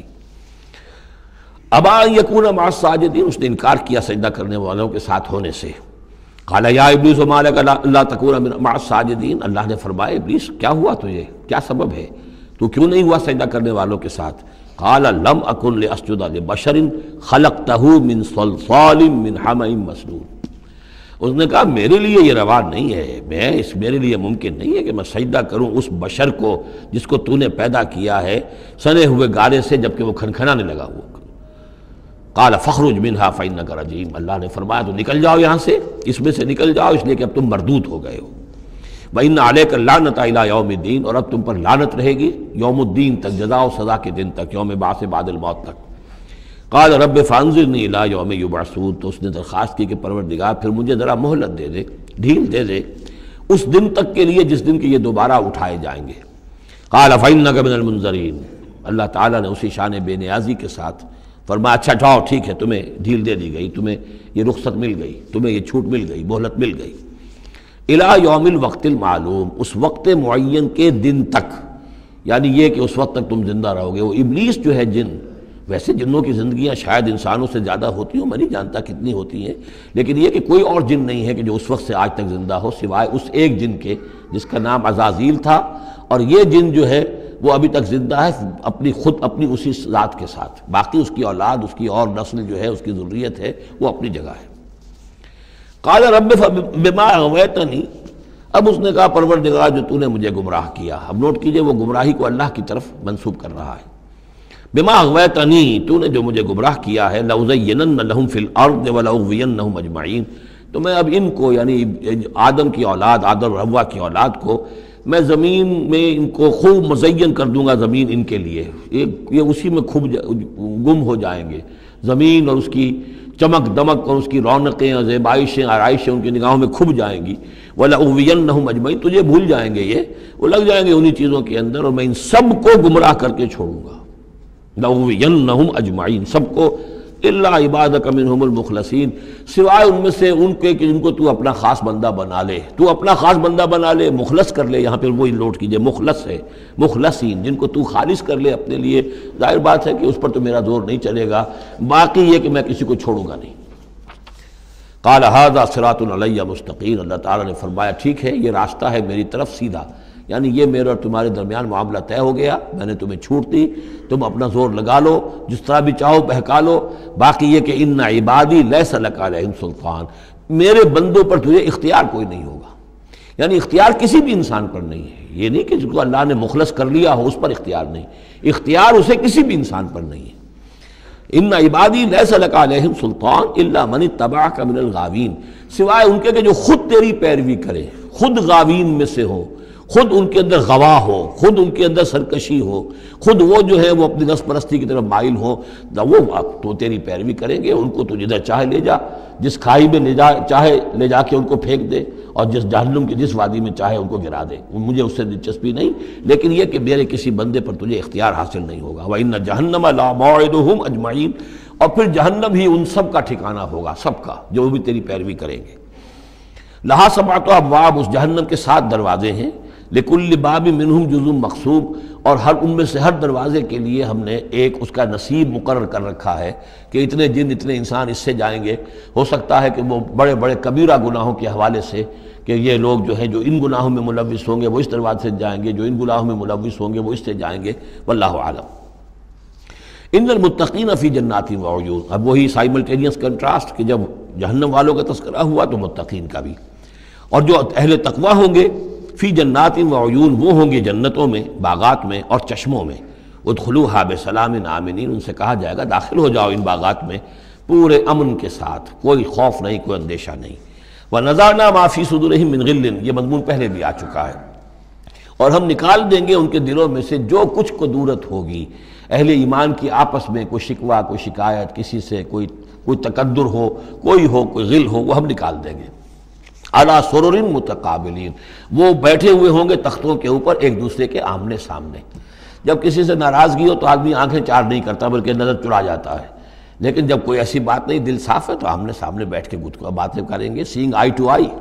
ابا ان یکون مع الساجدین، اس نے انکار کیا سجدہ کرنے والوں کے ساتھ ہونے سے۔ قال یا ابلیس ما لک الا تکون مع الساجدین، اللہ نے فرمایا ابلیس کیا ہوا تجھے، کیا سبب ہے، تو کیوں نہیں ہوا سجدہ کرنے والوں کے ساتھ؟ قال لم اکن لاسجد لبشر خلقتہ من صلصال من حمأ مسنون، اس نے کہا میرے لیے یہ روا نہیں ہے، میرے لیے ممکن نہیں ہے کہ میں سجدہ کروں اس بشر کو جس کو تو نے پیدا کیا ہے سنے ہوئے گارے سے، جبکہ وہ کھنکھنانے لگا ہوا۔ قال فاخرج منها فإنك رجیم، اللہ نے فرمایا تو نکل جاؤ یہاں سے، اس میں سے نکل جاؤ، اس لیے کہ اب تم مردود ہو گئے ہو۔ وإن عليك اللعنة إلى يوم الدین، اور اب تم پر لعنت رہے گی یوم الدین تک، جزا و سزا کے دن تک، یوم بعث بعد الموت تک۔ قال رب فانظرنی إلى يوم يبعثون، تو اس نے درخواست کی کہ پروردگار پھر مجھے ذرا مہلت دے دے، ڈھیل دے دے اس دن تک کے لیے جس دن کے یہ دوبارہ اٹھائے جائیں گے۔ قال فإنك من المنظرین، اللہ تعالیٰ نے اسی شان بے نیازی کے ساتھ فرمایا اچھا جاؤ ٹھیک ہے، تمہیں ڈھیل دے دی گئی، تمہیں یہ رخصت مل گئی، تمہیں یہ چھوٹ مل گئی، مہلت مل گئی۔ الی یوم الوقت المعلوم، اس وقت معین کے دن تک، یعنی یہ کہ اس وقت تک تم زندہ رہو گے۔ وہ ابلیس جو ہے جن، ویسے جنوں کی زندگیاں شاید انسانوں سے زیادہ ہوتی ہوں، میں نہیں جانتا کتنی ہوتی ہیں، لیکن یہ کہ کوئی اور جن نہیں ہے کہ جو اس وقت سے آج تک زندہ ہو سوائے اس ایک جن کے جس کا نام عزازیل تھا، اور یہ جن جو ہے وہ ابھی تک زندہ ہے اپنی اسی ذات کے ساتھ، باقی اس کی اولاد، اس کی اور نسل جو ہے، اس کی ذریت ہے، وہ اپنی جگہ ہے۔ قال رب بما اغویتنی، اب اس نے کہا پروردگار جو تو نے مجھے گمراہ کیا، اب نوٹ کیجئے وہ گمراہی کو اللہ کی طرف منسوب کر رہا ہے۔ بما اغویتنی، تو نے جو مجھے گمراہ کیا ہے، لأزینن لہم فی الارض ولأغوینہم اجمعین، تو میں اب ان کو یعنی آدم کی اولاد، آدم اور حوا کی اولاد کو میں زمین میں ان کو خوب مزین کر دوں گا، زمین ان کے لیے یہ اسی میں خوب گم ہو جائیں گے، زمین اور اس کی چمک دمک اور اس کی رونقیں اور زیبائشیں آرائشیں ان کی نگاہوں میں کھب جائیں گی۔ وَلَأُغْوِيَنَّهُمْ أَجْمَعِينَ، تجھے بھول جائیں گے، یہ وہ لگ جائیں گے انہی چیزوں کے اندر، اور میں ان سب کو گمراہ کر کے چھوڑوں گا۔ لَأُغْوِيَنَّهُمْ أَجْمَعِينَ، سب کو، إِلَّا عِبَادَكَ مِنْهُمُ الْمُخْلَصِينَ، سوائے ان میں سے ان کے کہ ان کو تو اپنا خاص بندہ بنا لے، تو اپنا خاص بندہ بنا لے، مخلص کر لے، یہاں پہ وہی نوٹ کیجئے مخلص ہے، مخلصین، جن کو تو خالص کر لے اپنے لیے۔ ظاہر بات ہے کہ اس پر تو میرا زور نہیں چلے گا، باقی یہ کہ میں کسی کو چھوڑوں گا نہیں۔ قال هذا صراط علی مستقیم، اللہ تعالیٰ نے فرمایا ٹھیک ہے، یہ راستہ ہے میری طرف سیدھا، یعنی یہ میرے اور تمہارے درمیان معاملہ طے ہو گیا، میں نے تمہیں چھوٹ دی، تم اپنا زور لگا لو، جس طرح بھی چاہو بہکا لو، باقی یہ کہ ان عبادی لیس لک علیہم سلطان، میرے بندوں پر تجھے اختیار کوئی نہیں ہوگا، یعنی اختیار کسی بھی انسان پر نہیں ہے، یہ نہیں کہ جس کو اللہ نے مخلص کر لیا ہو اس پر اختیار نہیں، اختیار اسے کسی بھی انسان پر نہیں ہے۔ ان عبادی لیس لک علیہم سلطان الا من اتبعک من الغاوین، سوائے ان کے کہ جو خود تیری پیروی کرے، خود غاوین میں سے ہو، خود ان کے اندر غوا ہو، خود ان کے اندر سرکشی ہو، خود وہ جو ہے وہ اپنی نفس پرستی کی طرف مائل ہو، وہ تو تیری پیروی کریں گے، ان کو تو جدھر چاہے لے جا، جس کھائی میں چاہے لے جا کے ان کو پھینک دے، اور جس جہنم کی جس وادی میں چاہے ان کو گرا دے، مجھے اس سے دلچسپی نہیں، لیکن یہ کہ میرے کسی بندے پر تجھے اختیار حاصل نہیں ہوگا۔ وَإِنَّ جَهَنَّمَ لَمَوْعِدُهُمْ أَجْمَعِينَ، اور پھر جہنم ہی ان سب کا ٹھکانہ ہوگا، سب کا جو بھی تیری پیروی کریں گے۔ لَهَا سَبْعَةُ أَبْوَابٍ، اس جہنم کے 7 دروازے ہیں، لِكُلِّ بَابٍ مِّنْهُمْ جُزْءٌ مَقْسُومٌ، اور ہر ان میں سے ہر دروازے کے لیے ہم نے ایک اس کا نصیب مقرر کر رکھا ہے کہ اتنے جن اتنے انسان اس سے جائیں گے۔ ہو سکتا ہے کہ وہ بڑے بڑے کبیرہ گناہوں کے حوالے سے کہ یہ لوگ جو ہیں جو ان گناہوں میں ملوث ہوں گے وہ اس دروازے سے جائیں گے، جو ان گناہوں میں ملوث ہوں گے وہ اس سے جائیں گے، واللہ اعلم۔ ان المتقین فی جنات وعیون، اب وہی سائملٹینیس کنٹراسٹ کہ جب جہنم والوں کا تذکرہ ہوا تو متقین کا بھی، اور جو اہل تقوی ہوں گے فی جنات وعیون، وہ ہوں گے جنتوں میں، باغات میں اور چشموں میں، ادخلوها بسلام آمنین، ان سے کہا جائے گا داخل ہو جاؤ ان باغات میں پورے امن کے ساتھ، کوئی خوف نہیں، کوئی اندیشہ نہیں۔ وَنَزَعْنَا مَا فِي صُدُورِهِم مِّن غِلٍّ، یہ مضمون پہلے بھی آ چکا ہے، اور ہم نکال دیں گے ان کے دلوں میں سے جو کچھ قدورت ہوگی، اہل ایمان کی آپس میں کوئی شکوہ، کوئی شکایت، کسی سے کوئی تکدر ہو، کوئی غل ہو، وہ ہم نکال دیں گے۔ عَلَىٰ سُرُرٍ مُتَقَابِلِينَ، وہ بیٹھے ہوئے ہوں گے تختوں کے اوپر ایک دوسرے کے آمنے سامنے۔ جب کسی سے ناراضگی ہو تو آدمی آنکھیں چار نہیں کرتا بلکہ نظر چڑا جاتا ہے، لیکن جب کوئی ایسی بات نہیں، دل صاف ہے، تو آمنے سامنے بیٹھ کے باتیں کریں گے، سینگ آئی ٹو آئی۔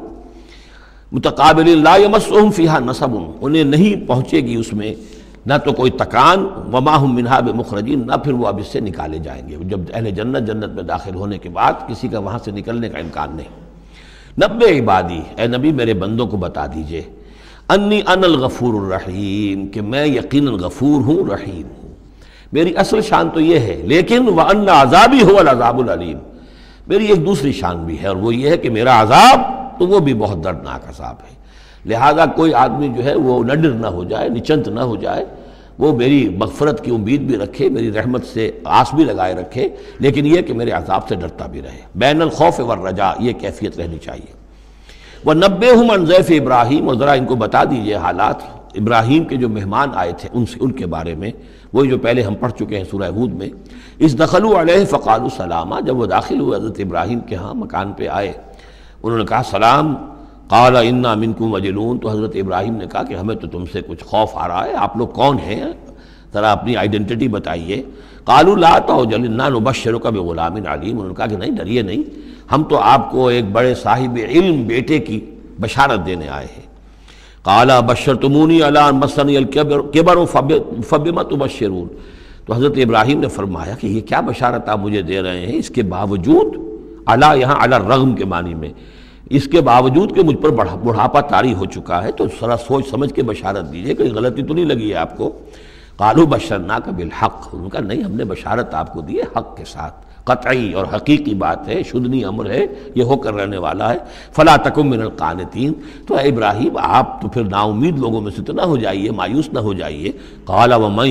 متقابلین لا یمسہم فیہا نصب، انہیں نہیں پہنچے گی اس میں نہ تو کوئی تکان، وما ہم منہا بمخرجین، نہ پھر وہ اب اس سے نکالے جائیں گے۔ جب اہل جنت میں داخل ہونے کے بعد کسی کا وہاں سے نکلنے کا امکان نہیں۔ نبئ عبادی، اے نبی میرے بندوں کو بتا دیجئے، انی انا الغفور الرحیم، کہ میں یقیناً غفور ہوں، رحیم ہوں۔ میری اصل شان تو یہ ہے، لیکن وَأَنَّ عَذَابِي هُوَ الْعَذَابُ الْعَلِيمُ، میری ایک دوسری شان بھی ہے، اور وہ یہ ہے کہ میرا عذاب تو وہ بھی بہت دردناک عذاب ہے۔ لہذا کوئی آدمی جو ہے وہ نڈر نہ ہو جائے، نچنت نہ ہو جائے، وہ میری مغفرت کی امید بھی رکھے، میری رحمت سے آس بھی لگائے رکھے، لیکن یہ کہ میرے عذاب سے ڈرتا بھی رہے۔ بین الخوف والرجاء، یہ کیفیت رہنی چاہیے۔ وَنَبِّئْهُمْ عَنْ ضَيْفِ ابراہیم، اور ذرا ان کو بتا دیجئے حالات ابراہیم کے جو مہمان آئے تھے ان کے بارے میں، وہی جو پہلے ہم پڑھ چکے ہیں سورہ ہود میں۔ اِذْ دَخَلُوا عَلَيْهِ فَقَالُوا سَلَامًا، جب وہ داخل ہوئے حضرت ابراہیم کے ہاں مکان پہ آئے، انہوں نے کہا سلام۔ قَالَ إِنَّا مِنْكُمْ وَجِلُونَ، تو حضرت ابراہیم نے کہا کہ ہمیں تو تم سے کچھ خوف آ رہا ہے، آپ لوگ کون ہیں، ذرا اپنی آئیڈینٹی بتائیے۔ قَالُوا لَا تَوْجَلْ إِنَّا نُبَشِّرُكَ بِغُلَامٍ عَلِيمٍ، انہوں نے کہا کہ نہیں ڈریے نہیں، ہم تو آپ کو ایک بڑے صاحب علم بیٹے کی بشارت دینے آئے ہیں۔ قَالَ بَشَّرْتُمُونِي عَلَىٰ أَن مَسَّنِيَ الْكِبَرُ فَبِمَ تُبَشِّرُونَ، تو حضرت ابراہیم نے فرمایا کہ یہ کیا بشارت آپ مجھے دے رہے ہیں، اس کے باوجود، علی یہاں علی الرغم کے معنی میں، اس کے باوجود کہ مجھ پر بڑھاپا طاری ہو چکا ہے، تو ذرا سوچ سمجھ کے بشارت دیجیے، کوئی غلطی تو نہیں لگی ہے آپ کو۔ قالوا بشرناک بالحق، انہوں نے کہا نہیں ہم نے بشارت آپ کو دی ہے حق کے ساتھ، قطعی اور حقیقی بات ہے، شدنی امر ہے، یہ ہو کر رہنے والا ہے۔ فلا تکن من القانتین، تو اے ابراہیم آپ تو پھر نا امید لوگوں میں سے تو نہ ہو جائیے، مایوس نہ ہو جائیے۔ قال ومن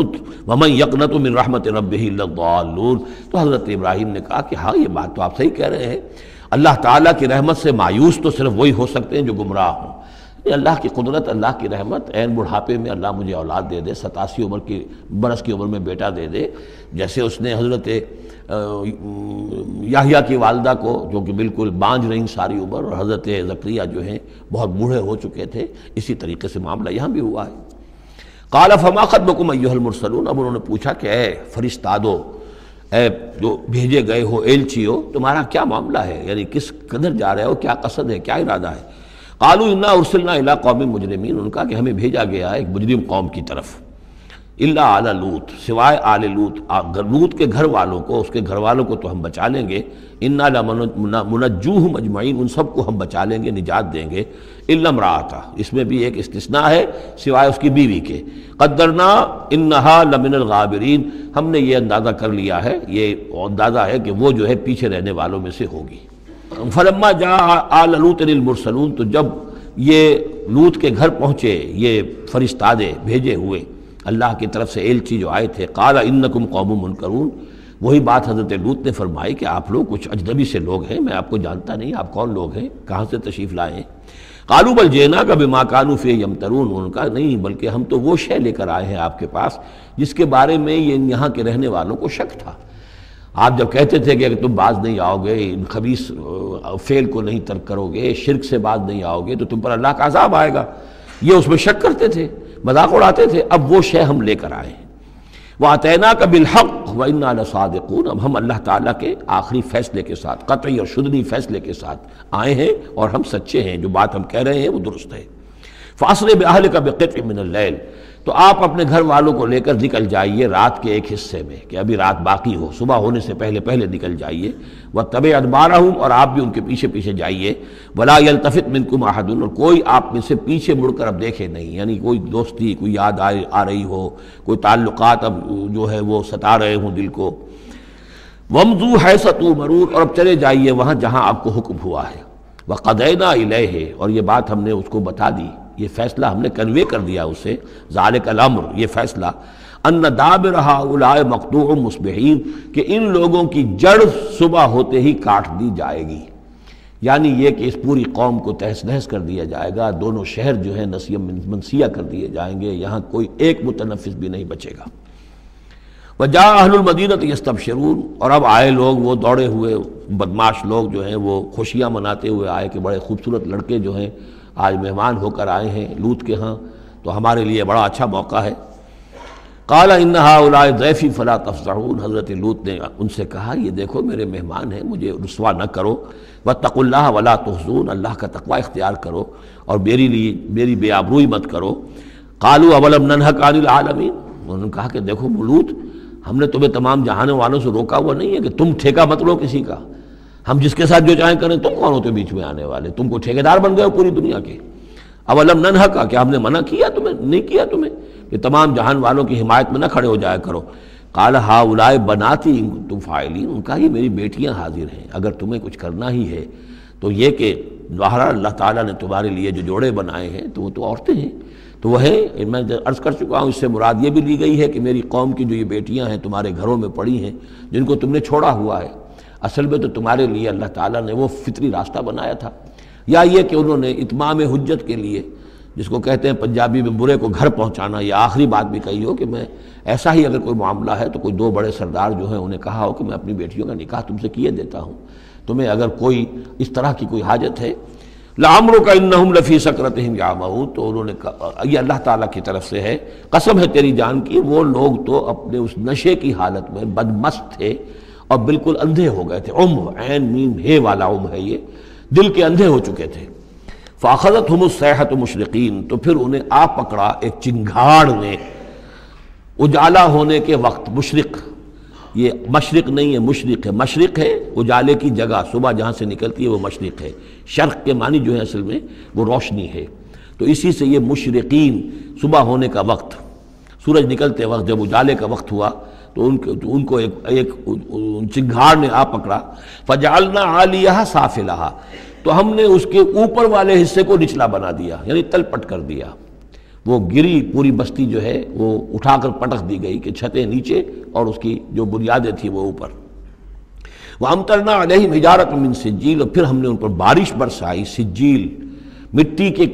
یقنط من رحمت ربہ الا الضالون، تو حضرت ابراہیم نے کہا کہ ہاں یہ بات تو آپ صحیح کہہ رہے ہیں، اللہ تعالیٰ کی رحمت سے مایوس تو صرف وہی ہو سکتے ہیں جو گمراہ ہوں۔ اللہ کی قدرت، اللہ کی رحمت، عین بڑھاپے میں اللہ مجھے اولاد دے دے، 87 برس کی عمر میں بیٹا دے دے، جیسے اس نے حضرت یحییٰ کی والدہ کو جو کہ بالکل بانجھ رہیں ساری عمر، اور حضرت زکریا جو ہیں بہت بوڑھے ہو چکے تھے، اسی طریقے سے معاملہ یہاں بھی ہوا ہے۔ قال فما خطبکم ایھا المرسلون، اب انہوں نے پوچھا کہ اے فرشتادو، اے جو بھیجے گئے ہو، ایلچیو، تمہارا کیا معاملہ ہے، یعنی کس قدر جا رہے ہو، کیا قصد ہے، کیا ارادہ ہے۔ قالوا انا ارسلنا الی قوم مجرمین، انہوں نے کہا کہ ہمیں بھیجا گیا ہے ایک مجرم قوم کی طرف، الا علی لوط، سوائے آل لوط، لوط کے گھر والوں کو، اس کے گھر والوں کو تو ہم بچا لیں گے، انا لمنجوہم اجمعین، ان سب کو ہم بچا لیں گے، نجات دیں گے، الا امرأتہ، اس میں بھی ایک استثناء ہے، سوائے اس کی بیوی کے، قدرنا انہا لمن الغابرین، ہم نے یہ اندازہ کر لیا ہے، یہ اندازہ ہے کہ وہ جو ہے پیچھے رہنے والوں میں سے ہوگی۔ فلما جاء آل لوط المرسلون، تو جب یہ لوط کے گھر پہنچے یہ فرشتادے بھیجے ہوئے اللہ کی طرف سے ایلچی جو آئے تھے، قال انکم قوم منکرون، وہی بات حضرت لوط نے فرمائی کہ آپ لوگ کچھ اجنبی سے لوگ ہیں، میں آپ کو جانتا نہیں، آپ کون لوگ ہیں، کہاں سے تشریف لائے ہیں۔ قالوا بل جئناک بما كانوا فیہ یمترون، انہوں نے کہا نہیں بلکہ ہم تو وہ شے لے کر آئے ہیں آپ کے پاس جس کے بارے میں یہاں کے رہنے والوں کو شک تھا۔ آپ جب کہتے تھے کہ اگر تم باز نہیں آؤ گے، ان خبیث فعل کو نہیں ترک کرو گے، شرک سے باز نہیں آؤ گے تو تم پر اللہ کا عذاب آئے گا، یہ اس میں شک کرتے تھے، مذاق اڑاتے تھے، اب وہ شے ہم لے کر آئے ہیں۔ وَأَتَيْنَاكَ بِالْحَقِّ وَإِنَّا لَصَادِقُونَ، اب ہم اللہ تعالیٰ کے آخری فیصلے کے ساتھ، قطعی اور شدنی فیصلے کے ساتھ آئے ہیں، اور ہم سچے ہیں، جو بات ہم کہہ رہے ہیں وہ درست ہے۔ فَأَسْرِ بِأَهْلِكَ بِقِطْعٍ مِّنَ اللَّيْلِ، تو آپ اپنے گھر والوں کو لے کر نکل جائیے رات کے ایک حصے میں، کہ ابھی رات باقی ہو، صبح ہونے سے پہلے پہلے نکل جائیے، وَاتَّبِعْ أَدْبَارَهُمْ، اور آپ بھی ان کے پیچھے پیچھے جائیے، وَلَا يَلْتَفِتْ مِنْكُمْ أَحَدٌ، اور کوئی آپ میں سے پیچھے مڑ کر اب دیکھے نہیں، یعنی کوئی دوستی، کوئی یاد آ رہی ہو، کوئی تعلقات اب جو ہے وہ ستا رہے ہوں دل کو۔ وَامْضُوا حَيْثَ تُؤْمَرُونَ، اور اب چلے جائیے وہاں جہاں آپ کو حکم ہوا ہے۔ وَقَضَيْنَا إِلَيْهِ، اور یہ بات ہم نے اس کو بتا دی، یہ فیصلہ ہم نے کنوے کر دیا اسے، ذالک الامر، یہ فیصلہ، ان دابر ہؤلاء مقطوع مصبحین، کہ ان لوگوں کی جڑ صبح ہوتے ہی کاٹ دی جائے گی، یعنی یہ کہ اس پوری قوم کو تہس نہس کر دیا جائے گا، دونوں شہر جو ہیں نسیہ منسیہ کر دیے جائیں گے، یہاں کوئی ایک متنفس بھی نہیں بچے گا۔ وجاء اہل المدینہ یستبشرون، اور اب آئے لوگ وہ دوڑے ہوئے بدماش لوگ جو ہیں وہ خوشیاں مناتے ہوئے آئے کہ بڑے خوبصورت لڑکے جو ہیں آج مہمان ہو کر آئے ہیں لوط کے ہاں، تو ہمارے لیے بڑا اچھا موقع ہے۔ قال ان ہؤلاء ضیفی فلا تفضحون، حضرت لوط نے ان سے کہا یہ دیکھو میرے مہمان ہیں، مجھے رسوا نہ کرو، واتقوا اللہ ولا تخزون، اللہ کا تقوی اختیار کرو اور میری بے آبروئی مت کرو۔ قالوا اولم ننہک عن العالمین، انہوں نے کہا کہ دیکھو لوط، ہم نے تمہیں تمام جہانوں والوں سے روکا ہوا نہیں ہے کہ تم ٹھیکہ مت لو کسی کا، ہم جس کے ساتھ جو چاہیں کریں، تم کون ہوتے بیچ میں آنے والے، تم کو ٹھیکیدار بن گئے ہو پوری دنیا کے۔ اولم ننہک، کیا ہم نے منع کیا تمہیں، نہیں کیا تمہیں کہ تمام جہان والوں کی حمایت میں نہ کھڑے ہو جایا کرو۔ قال ہؤلاء بناتی ان کنتم فاعلین، ان کا یہ میری بیٹیاں حاضر ہیں، اگر تمہیں کچھ کرنا ہی ہے تو یہ کہ ظاہر اللہ تعالیٰ نے تمہارے لیے جو جوڑے بنائے ہیں تو وہ تو عورتیں ہیں، تو وہ ہے، میں عرض کر چکا ہوں، اس سے مراد یہ بھی لی گئی ہے کہ میری قوم کی جو یہ بیٹیاں ہیں تمہارے گھروں میں پڑی ہیں جن کو تم نے چھوڑا ہوا ہے، اصل میں تو تمہارے لیے اللہ تعالیٰ نے وہ فطری راستہ بنایا تھا، یا یہ کہ انہوں نے اتمام حجت کے لیے، جس کو کہتے ہیں پنجابی میں برے کو گھر پہنچانا، یا آخری بات بھی کہی ہو کہ میں ایسا ہی اگر کوئی معاملہ ہے تو کوئی دو بڑے سردار جو ہیں انہیں کہا ہو کہ میں اپنی بیٹیوں کا نکاح تم سے کیے دیتا ہوں، تمہیں اگر کوئی اس طرح کی کوئی حاجت ہے، لعمرک انہم لفی سکرتہم یعمہون، تو انہوں نے کہا، یہ اللہ تعالیٰ کی طرف سے ہے، قسم ہے تیری جان کی، وہ لوگ تو اپنے اس نشے کی حالت میں بدمست تھے اور بالکل اندھے ہو گئے تھے، عین میم ہے والا ہے، یہ دل کے اندھے ہو چکے تھے۔ فاخذتہم الصیحۃ مشرقین، تو پھر انہیں آ پکڑا ایک چنگھاڑ نے، اجالا ہونے کے وقت، مشرق، یہ مشرق نہیں ہے مشرق ہے، مشرق ہے اجالے کی جگہ، صبح جہاں سے نکلتی ہے وہ مشرق ہے، شرق کے معنی جو ہے اصل میں وہ روشنی ہے، تو اسی سے یہ مشرقین، صبح ہونے کا وقت، سورج نکلتے وقت جب اجالے کا وقت ہوا تو ان کو ایک چنگھاڑ نے آ پکڑا، فجعلنا عالیہا سافلہا، تو ہم نے اس کے اوپر والے حصے کو نچلا بنا دیا، یعنی تل پٹ کر دیا، وہ گری پوری بستی جو ہے وہ اٹھا کر پٹک دی گئی کہ چھتیں نیچے اور اس کی جو بنیادیں تھیں وہ اوپر۔ وَأَمْطَرْنَا عَلَيْهِمْ حِجَارَةً مِّن سِجِّيلٍ، اور پھر ہم نے ان پر بارش برسائی، سجیل، مٹی کے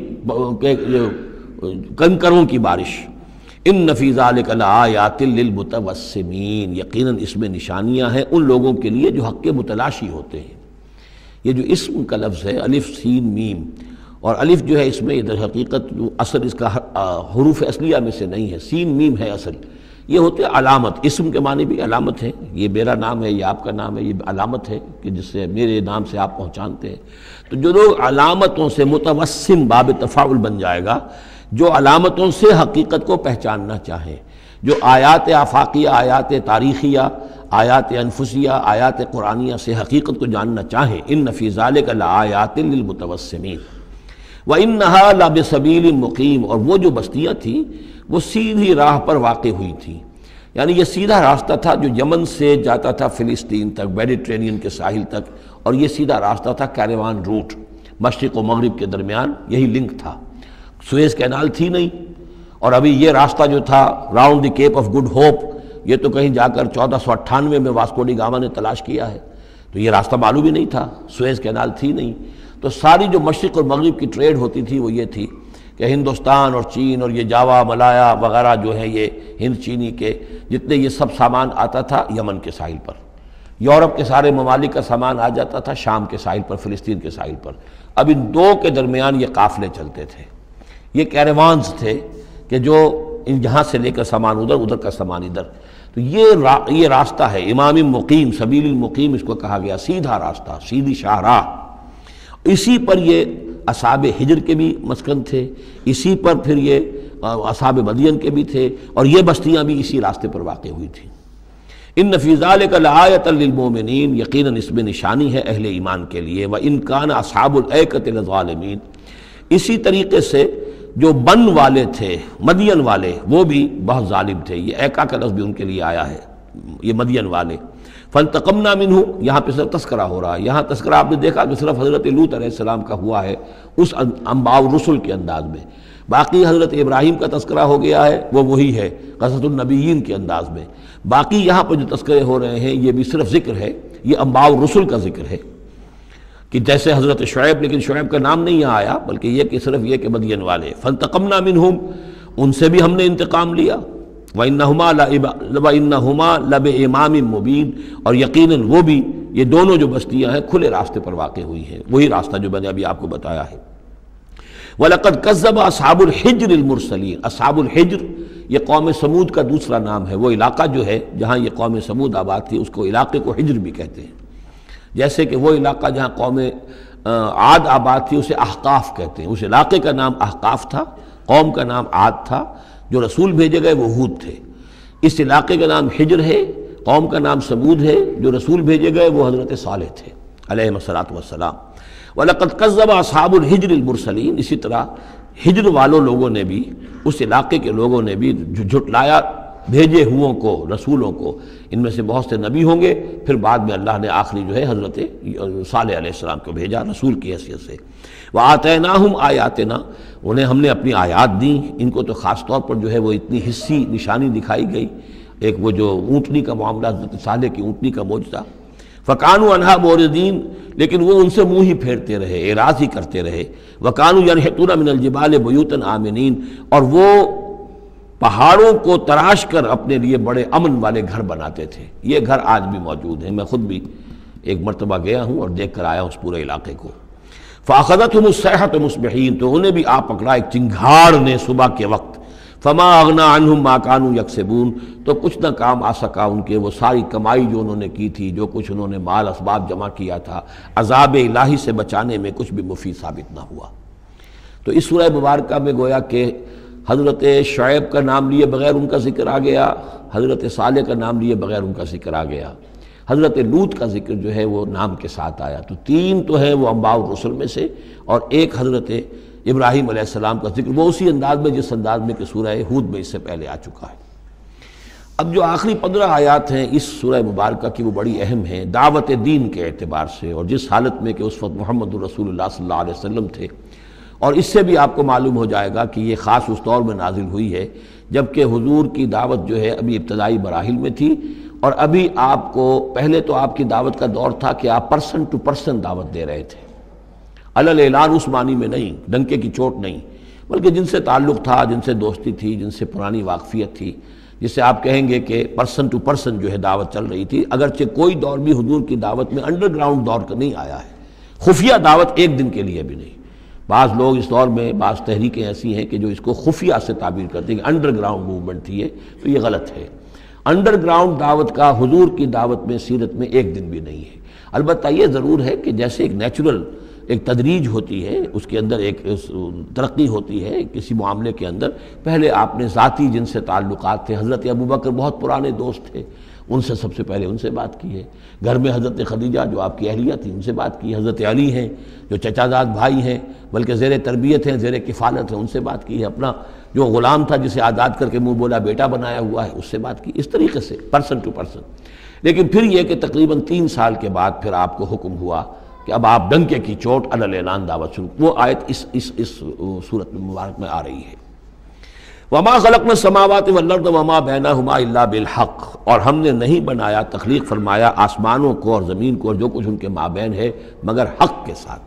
کنکروں کی بارش۔ إِنَّ فِي ذَلِكَ لَآيَاتٍ لِّلْمُتَوَسِّمِينَ، یقیناً اس میں نشانیاں ہیں ان لوگوں کے لیے جو حق کے متلاشی ہوتے ہیں۔ یہ جو اسم کا لفظ ہے، الف سین میم، اور الف جو ہے اس میں ادھر حقیقت اصل اس کا حروف اصلیہ میں سے نہیں ہے، سین میم ہے اصل، یہ ہوتے علامت، اسم کے معنی بھی علامت ہے، یہ میرا نام ہے، یہ آپ کا نام ہے، یہ علامت ہے کہ جس سے میرے نام سے آپ پہچانتے ہیں۔ تو جو لوگ علامتوں سے متوسم، باب تفاعل بن جائے گا، جو علامتوں سے حقیقت کو پہچاننا چاہیں، جو آیات آفاقیہ، آیات تاریخیہ، آیات انفسیہ، آیات قرآنیہ سے حقیقت کو جاننا چاہیں، ان فی ذالک لآیات للمتوسمین وَإِنَّهَا لَبِسَبِيلٍ مُقِيمٍ، اور وہ جو بستیاں تھیں وہ سیدھی راہ پر واقع ہوئی تھیں، یعنی یہ سیدھا راستہ تھا جو یمن سے جاتا تھا فلسطین تک، میڈیٹرینین کے ساحل تک، اور یہ سیدھا راستہ تھا کیروان روٹ، مشرق و مغرب کے درمیان یہی لنک تھا، سویز کینال تھی نہیں، اور ابھی یہ راستہ جو تھا round the Cape of Good Hope, یہ تو کہیں جا کر 1498 میں واسکو ڈی گاما نے تلاش کیا ہے، تو یہ راستہ معلوم ہی نہیں تھا، سویز کینال تھی نہیں، تو ساری جو مشرق اور مغرب کی ٹریڈ ہوتی تھی وہ یہ تھی کہ ہندوستان اور چین اور یہ جاوا ملایا وغیرہ جو ہے یہ ہند چینی کے جتنے یہ سب سامان آتا تھا یمن کے ساحل پر، یورپ کے سارے ممالک کا سامان آ جاتا تھا شام کے ساحل پر، فلسطین کے ساحل پر، اب ان دو کے درمیان یہ قافلے چلتے تھے، یہ کیروانز تھے کہ جو یہاں سے لے کر سامان ادھر، ادھر کا سامان ادھر، تو یہ راستہ ہے امام مقیم، سبیل المقیم اس کو کہا گیا، سیدھا راستہ، سیدھی شاہراہ، اسی پر یہ اصحاب ہجر کے بھی مسکن تھے، اسی پر پھر یہ اصحاب مدین کے بھی تھے، اور یہ بستیاں بھی اسی راستے پر واقع ہوئی تھیں۔ ان فی ذلک لآیۃ للمؤمنین، یقیناً اس میں نشانی ہے اہل ایمان کے لیے، وان کان اصحاب الایکۃ لظالمین، اسی طریقے سے جو بن والے تھے، مدین والے، وہ بھی بہت ظالم تھے، یہ ایکا کا لفظ بھی ان کے لیے آیا ہے، یہ مدین والے۔ فانتقمنا منہ، یہاں پہ صرف تذکرہ ہو رہا ہے، یہاں تذکرہ آپ نے دیکھا جو صرف حضرت لوط علیہ السلام کا ہوا ہے اس انباء رسل کے انداز میں، باقی حضرت ابراہیم کا تذکرہ ہو گیا ہے، وہ وہی ہے قصص النبیین کے انداز میں. باقی یہاں پر جو تذکرے ہو رہے ہیں یہ بھی صرف ذکر ہے، یہ انباء الرسل کا ذکر ہے کہ جیسے حضرت شعیب، لیکن شعیب کا نام نہیں یہاں آیا، بلکہ یہ کہ صرف یہ کہ مدین والے. فانتقمنا منہم، ان سے بھی ہم نے انتقام لیا. وَإِنَّهُمَا لَبِإِمَامٍ مُّبِينٍ، اور یقیناً وہ بھی، یہ دونوں جو بستیاں ہیں کھلے راستے پر واقع ہوئی ہیں، وہی راستہ جو میں نے ابھی آپ کو بتایا ہے. وَلَقَدْ كَذَّبَ أَصْحَابُ الْحِجْرِ الْمُرْسَلِينَ. اصحاب الحجر یہ قوم سمود کا دوسرا نام ہے. وہ علاقہ جو ہے جہاں یہ قوم سمود آباد تھی اس کو علاقے کو حجر بھی کہتے ہیں. جیسے کہ وہ علاقہ جہاں قوم عاد آباد تھی اسے احقاف کہتے ہیں. اس علاقے کا نام احقاف تھا، قوم کا نام عاد تھا، جو رسول بھیجے گئے وہ ہود تھے. اس علاقے کا نام حجر ہے، قوم کا نام سمود ہے، جو رسول بھیجے گئے وہ حضرت صالح تھے علیہ الصلاۃ والسلام. وَلَقَدْ كَذَّبَ أَصْحَابُ الْحِجْرِ الْمُرْسَلِينَ. اسی طرح ہجر والوں لوگوں نے بھی، اس علاقے کے لوگوں نے بھی جھٹلایا بھیجے ہوں کو، رسولوں کو. ان میں سے بہت سے نبی ہوں گے، پھر بعد میں اللہ نے آخری جو ہے حضرت صالح علیہ السلام کو بھیجا رسول کی حیثیت سے. وَآتَيْنَاهُمْ آیَاتِنَا، انہیں ہم نے اپنی آیات دیں. ان کو تو خاص طور پر جو ہے وہ اتنی حصی نشانی دکھائی گئی. ایک وہ جو اونٹنی کا معاملہ، حضرت صالح کی اونٹنی کا معجزہ. فَكَانُوا عَنْهَا مُعْرِضِينَ، لیکن وہ ان سے منہ ہی پھیرتے رہے، اعراض ہی کرتے رہے. وَكَانُوا يَنْحِتُونَ مِنَ الْجِبَالِ بُيُوتًا آمِنِينَ، اور وہ پہاڑوں کو تراش کر اپنے لیے بڑے امن والے گھر بناتے تھے. یہ گھر آج بھی موجود ہیں. میں خود بھی ایک مرتبہ گیا ہوں اور دیکھ کر آیا ہوں اس پورے علاقے کو. فَأَخَذَتْهُمُ الصَّيْحَةُ مُصْبِحِينَ، تو انہیں بھی آ پکڑا ایک چنگھاڑ نے صبح کے وقت. فما اغنا عنہم ما كانوا یکسبون، تو کچھ نہ کام آ سکا ان کے وہ ساری کمائی جو انہوں نے کی تھی، جو کچھ انہوں نے مال اسباب جمع کیا تھا، عذاب الہی سے بچانے میں کچھ بھی مفید ثابت نہ ہوا. تو اس سورہ مبارکہ میں گویا کہ حضرت شعیب کا نام لیے بغیر ان کا ذکر آ گیا، حضرت صالح کا نام لیے بغیر ان کا ذکر آ گیا، حضرت لوط کا ذکر جو ہے وہ نام کے ساتھ آیا. تو تین تو ہیں وہ انباء الرسل میں سے، اور ایک حضرت ابراہیم علیہ السلام کا ذکر وہ اسی انداز میں جس انداز میں کہ سورہ ہود میں اس سے پہلے آ چکا ہے. اب جو آخری 15 آیات ہیں اس سورہ مبارکہ کی وہ بڑی اہم ہیں دعوت دین کے اعتبار سے، اور جس حالت میں کہ اس وقت محمد رسول اللہ صلی اللہ علیہ وسلم تھے. اور اس سے بھی آپ کو معلوم ہو جائے گا کہ یہ خاص اس دور میں نازل ہوئی ہے جبکہ حضور کی دعوت جو ہے ابھی ابتدائی مراحل میں تھی، اور ابھی آپ کو پہلے تو آپ کی دعوت کا دور تھا کہ آپ پرسن ٹو پرسن دعوت دے رہے تھے، علل اعلان اس معنی میں نہیں، ڈنکے کی چوٹ نہیں، بلکہ جن سے تعلق تھا، جن سے دوستی تھی، جن سے پرانی واقفیت تھی، جس سے آپ کہیں گے کہ پرسن ٹو پرسن جو ہے دعوت چل رہی تھی. اگرچہ کوئی دور بھی حضور کی دعوت میں انڈر گراؤنڈ دور کا نہیں آیا ہے، خفیہ دعوت ایک دن کے لیے بھی نہیں. بعض لوگ اس دور میں بعض تحریکیں ایسی ہیں کہ جو اس کو خفیہ سے تعبیر کرتے ہیں کہ انڈر گراؤنڈ موومنٹ تھی، تو یہ غلط ہے. انڈر گراؤنڈ دعوت کا حضور کی دعوت میں سیرت میں ایک دن بھی نہیں ہے. البتہ یہ ضرور ہے کہ جیسے ایک نیچرل ایک تدریج ہوتی ہے، اس کے اندر ایک ترقی ہوتی ہے کسی معاملے کے اندر. پہلے آپ نے ذاتی جن سے تعلقات تھے، حضرت ابوبکر بہت پرانے دوست تھے، ان سے سب سے پہلے ان سے بات کی ہے. گھر میں حضرت خدیجہ جو آپ کی اہلیہ تھی ان سے بات کی. حضرت علی ہیں جو چچا زاد بھائی ہیں بلکہ زیر تربیت ہیں، زیر کفالت ہیں، ان سے بات کی ہے. اپنا جو غلام تھا جسے آزاد کر کے منہ بولا بیٹا بنایا ہوا ہے اس سے بات کی. اس طریقے سے پرسن ٹو پرسن. لیکن پھر یہ کہ تقریباً 3 سال کے بعد پھر آپ کو حکم ہوا کہ اب آپ ڈنکے کی چوٹ علل اعلان دعوت شروع. وہ آیت اس صورت مبارک میں آ رہی ہے. وما خلقنا السماوات والارض وما بینہما الا بالحق، اور ہم نے نہیں بنایا، تخلیق فرمایا آسمانوں کو اور زمین کو اور جو کچھ ان کے مابین ہے مگر حق کے ساتھ.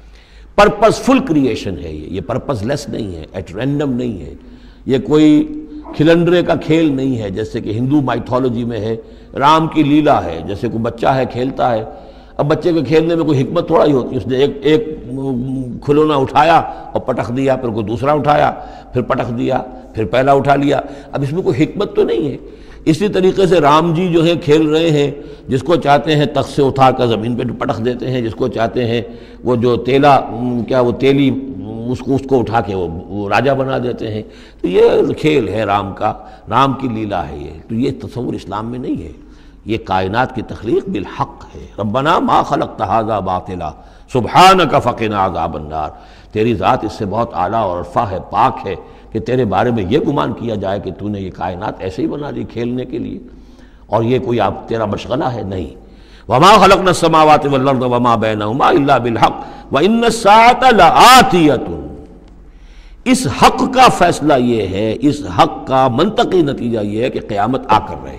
پرپز فل کریشن ہے یہ پرپز لیس نہیں ہے، ایٹ رینڈم نہیں ہے، یہ کوئی کھلنڈرے کا کھیل نہیں ہے جیسے کہ ہندو مائتھولوجی میں ہے. رام کی لیلا ہے، جیسے کوئی بچہ ہے کھیلتا ہے. اب بچے کے کھیلنے میں کوئی حکمت تھوڑا ہی ہوتی ہے، اس نے ایک کھلونا اٹھایا اور پٹخ دیا، پھر کوئی دوسرا اٹھایا پھر پٹخ دیا، پھر پہلا اٹھا لیا. اب اس میں کوئی حکمت تو نہیں ہے. اسی طریقے سے رام جی جو ہیں کھیل رہے ہیں، جس کو چاہتے ہیں تخت سے اٹھا کر زمین پہ پٹخ دیتے ہیں، جس کو چاہتے ہیں وہ جو تیلا وہ تیلی اس کو اٹھا کے وہ راجہ بنا دیتے ہیں. تو یہ کھیل ہے رام کا، رام کی لیلا ہے یہ. تو یہ تصور اسلام میں نہیں ہے. یہ کائنات کی تخلیق بالحق ہے. ربنا ما خلقت ھذا باطلا سبحانک فقنا عذاب النار. تیری ذات اس سے بہت اعلیٰ اور عرفہ ہے، پاک ہے کہ تیرے بارے میں یہ گمان کیا جائے کہ تو نے یہ کائنات ایسے ہی بنا دی کھیلنے کے لیے، اور یہ کوئی آپ تیرا مشغلہ ہے. نہیں. وما خلقنا السماوات والارض وما بینہما الا بالحق وان الساعۃ لآتیۃ. اس حق کا فیصلہ یہ ہے، اس حق کا منطقی نتیجہ یہ ہے کہ قیامت آ کر رہے،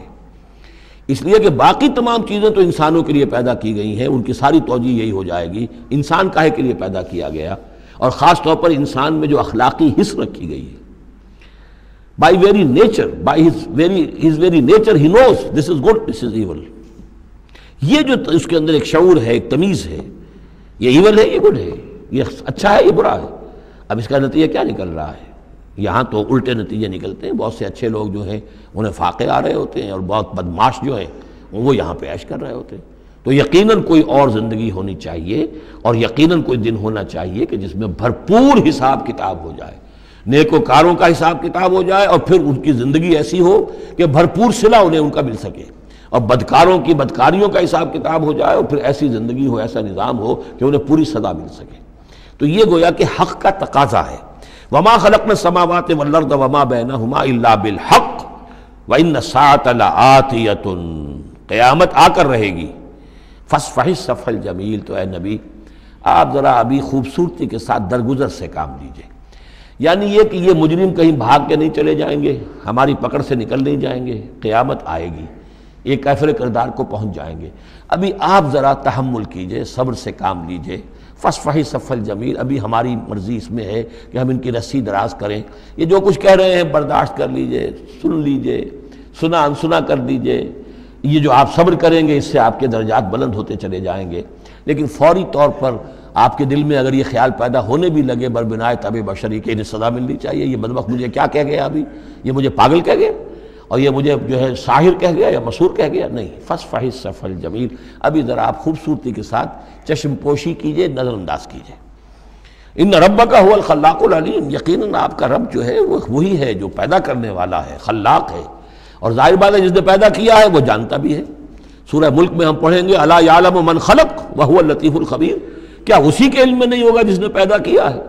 اس لیے کہ باقی تمام چیزیں تو انسانوں کے لیے پیدا کی گئی ہیں، ان کی ساری توجہ یہی ہو جائے گی انسان کاہے کے لیے پیدا کیا گیا، اور خاص طور پر انسان میں جو اخلاقی حص رکھی گئی ہے۔ By very nature, by his very nature he knows this is good this is evil, یہ جو اس کے اندر ایک شعور ہے، ایک تمیز ہے، یہ ایول ہے یہ گڈ ہے، یہ اچھا ہے یہ برا ہے۔ اب اس کا نتیجہ کیا نکل رہا ہے؟ یہاں تو الٹے نتیجے نکلتے ہیں، بہت سے اچھے لوگ جو ہیں انہیں فاقے آ رہے ہوتے ہیں، اور بہت بدماش جو ہیں وہ یہاں پہ عیش کر رہے ہوتے ہیں۔ تو یقیناً کوئی اور زندگی ہونی چاہیے، اور یقیناً کوئی دن ہونا چاہیے کہ جس میں بھرپور حساب کتاب ہو جائے، نیکوکاروں کا حساب کتاب ہو جائے، اور پھر ان کی زندگی ایسی ہو کہ بھرپور صلہ انہیں ان کا مل سکے، اور بدکاروں کی بدکاریوں کا حساب کتاب ہو جائے، اور پھر ایسی زندگی ہو، ایسا نظام ہو کہ انہیں پوری سزا مل سکے۔ تو یہ گویا کہ حق کا تقاضا ہے۔ وما خلقنا السماوات والارض وما بینہما الا بالحق وان الساعۃ لآتیۃ، قیامت آ کر رہے گی۔ فاصفح الصفح الجمیل، تو اے نبی آپ ذرا ابھی خوبصورتی کے ساتھ درگزر سے کام لیجئے، یعنی یہ کہ یہ مجرم کہیں بھاگ کے نہیں چلے جائیں گے، ہماری پکڑ سے نکل نہیں جائیں گے، قیامت آئے گی، یہ کافر کردار کو پہنچ جائیں گے۔ ابھی آپ ذرا تحمل کیجئے، صبر سے کام لیجئے۔ فاصفح الصفح الجمیل، ابھی ہماری مرضی اس میں ہے کہ ہم ان کی رسی دراز کریں، یہ جو کچھ کہہ رہے ہیں برداشت کر لیجئے، سن لیجئے، سنا انسنا کر دیجئے، یہ جو آپ صبر کریں گے اس سے آپ کے درجات بلند ہوتے چلے جائیں گے۔ لیکن فوری طور پر آپ کے دل میں اگر یہ خیال پیدا ہونے بھی لگے بربنائے طبع بشری کہ انہیں سزا ملنی چاہیے، یہ بدبخت مجھے کیا کہہ گیا ابھی، یہ مجھے پاگل کہہ گیا، اور یہ مجھے جو ہے ساحر کہہ گیا یا مسحور کہہ گیا، نہیں، فاصفح الصفح الجمیل، ابھی ذرا آپ خوبصورتی کے ساتھ چشم پوشی کیجئے، نظر انداز کیجئے۔ ان ربک هو الخلاق العلیم، یقیناً آپ کا رب جو ہے وہ وہی ہے جو پیدا کرنے والا ہے، خلاق ہے، اور ظاہر بات ہے جس نے پیدا کیا ہے وہ جانتا بھی ہے۔ سورہ ملک میں ہم پڑھیں گے الا یعلم من خلق وهو اللطیف الخبیر، کیا اسی کے علم میں نہیں ہوگا جس نے پیدا کیا ہے؟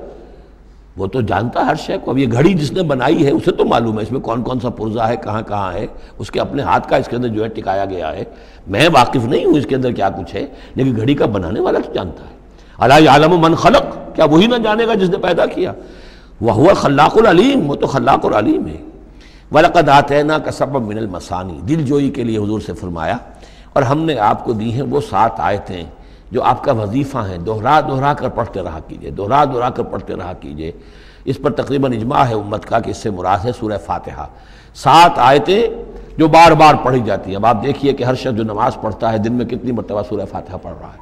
وہ تو جانتا ہے ہر شے کو۔ اب یہ گھڑی جس نے بنائی ہے اسے تو معلوم ہے اس میں کون کون سا پرزہ ہے، کہاں کہاں ہے، اس کے اپنے ہاتھ کا اس کے اندر جو ہے ٹکایا گیا ہے، میں واقف نہیں ہوں اس کے اندر کیا کچھ ہے، لیکن گھڑی کا بنانے والا تو جانتا ہے۔ الا یعلم من خلق، کیا وہی نہ جانے گا جس نے پیدا کیا؟ وہو الخلاق العلیم، وہ تو خلاق اور علیم ہے۔ وَلَقَدْ آتَيْنَاكَ سَبْعًا مِنَ الْمَثَانِي، دل جوئی کے لیے حضور سے فرمایا، اور ہم نے آپ کو دی ہیں وہ 7 آیتیں جو آپ کا وظیفہ ہیں، دوہرا دوہرا کر پڑھتے رہا کیجئے، دوہرا دوہرا کر پڑھتے رہا کیجئے۔ اس پر تقریباً اجماع ہے امت کا کہ اس سے مراد ہے سورہ فاتحہ، 7 آیتیں جو بار بار پڑھی جاتی ہیں۔ اب آپ دیکھیے کہ ہر شخص جو نماز پڑھتا ہے دن میں کتنی مرتبہ سورہ فاتحہ پڑھ رہا ہے،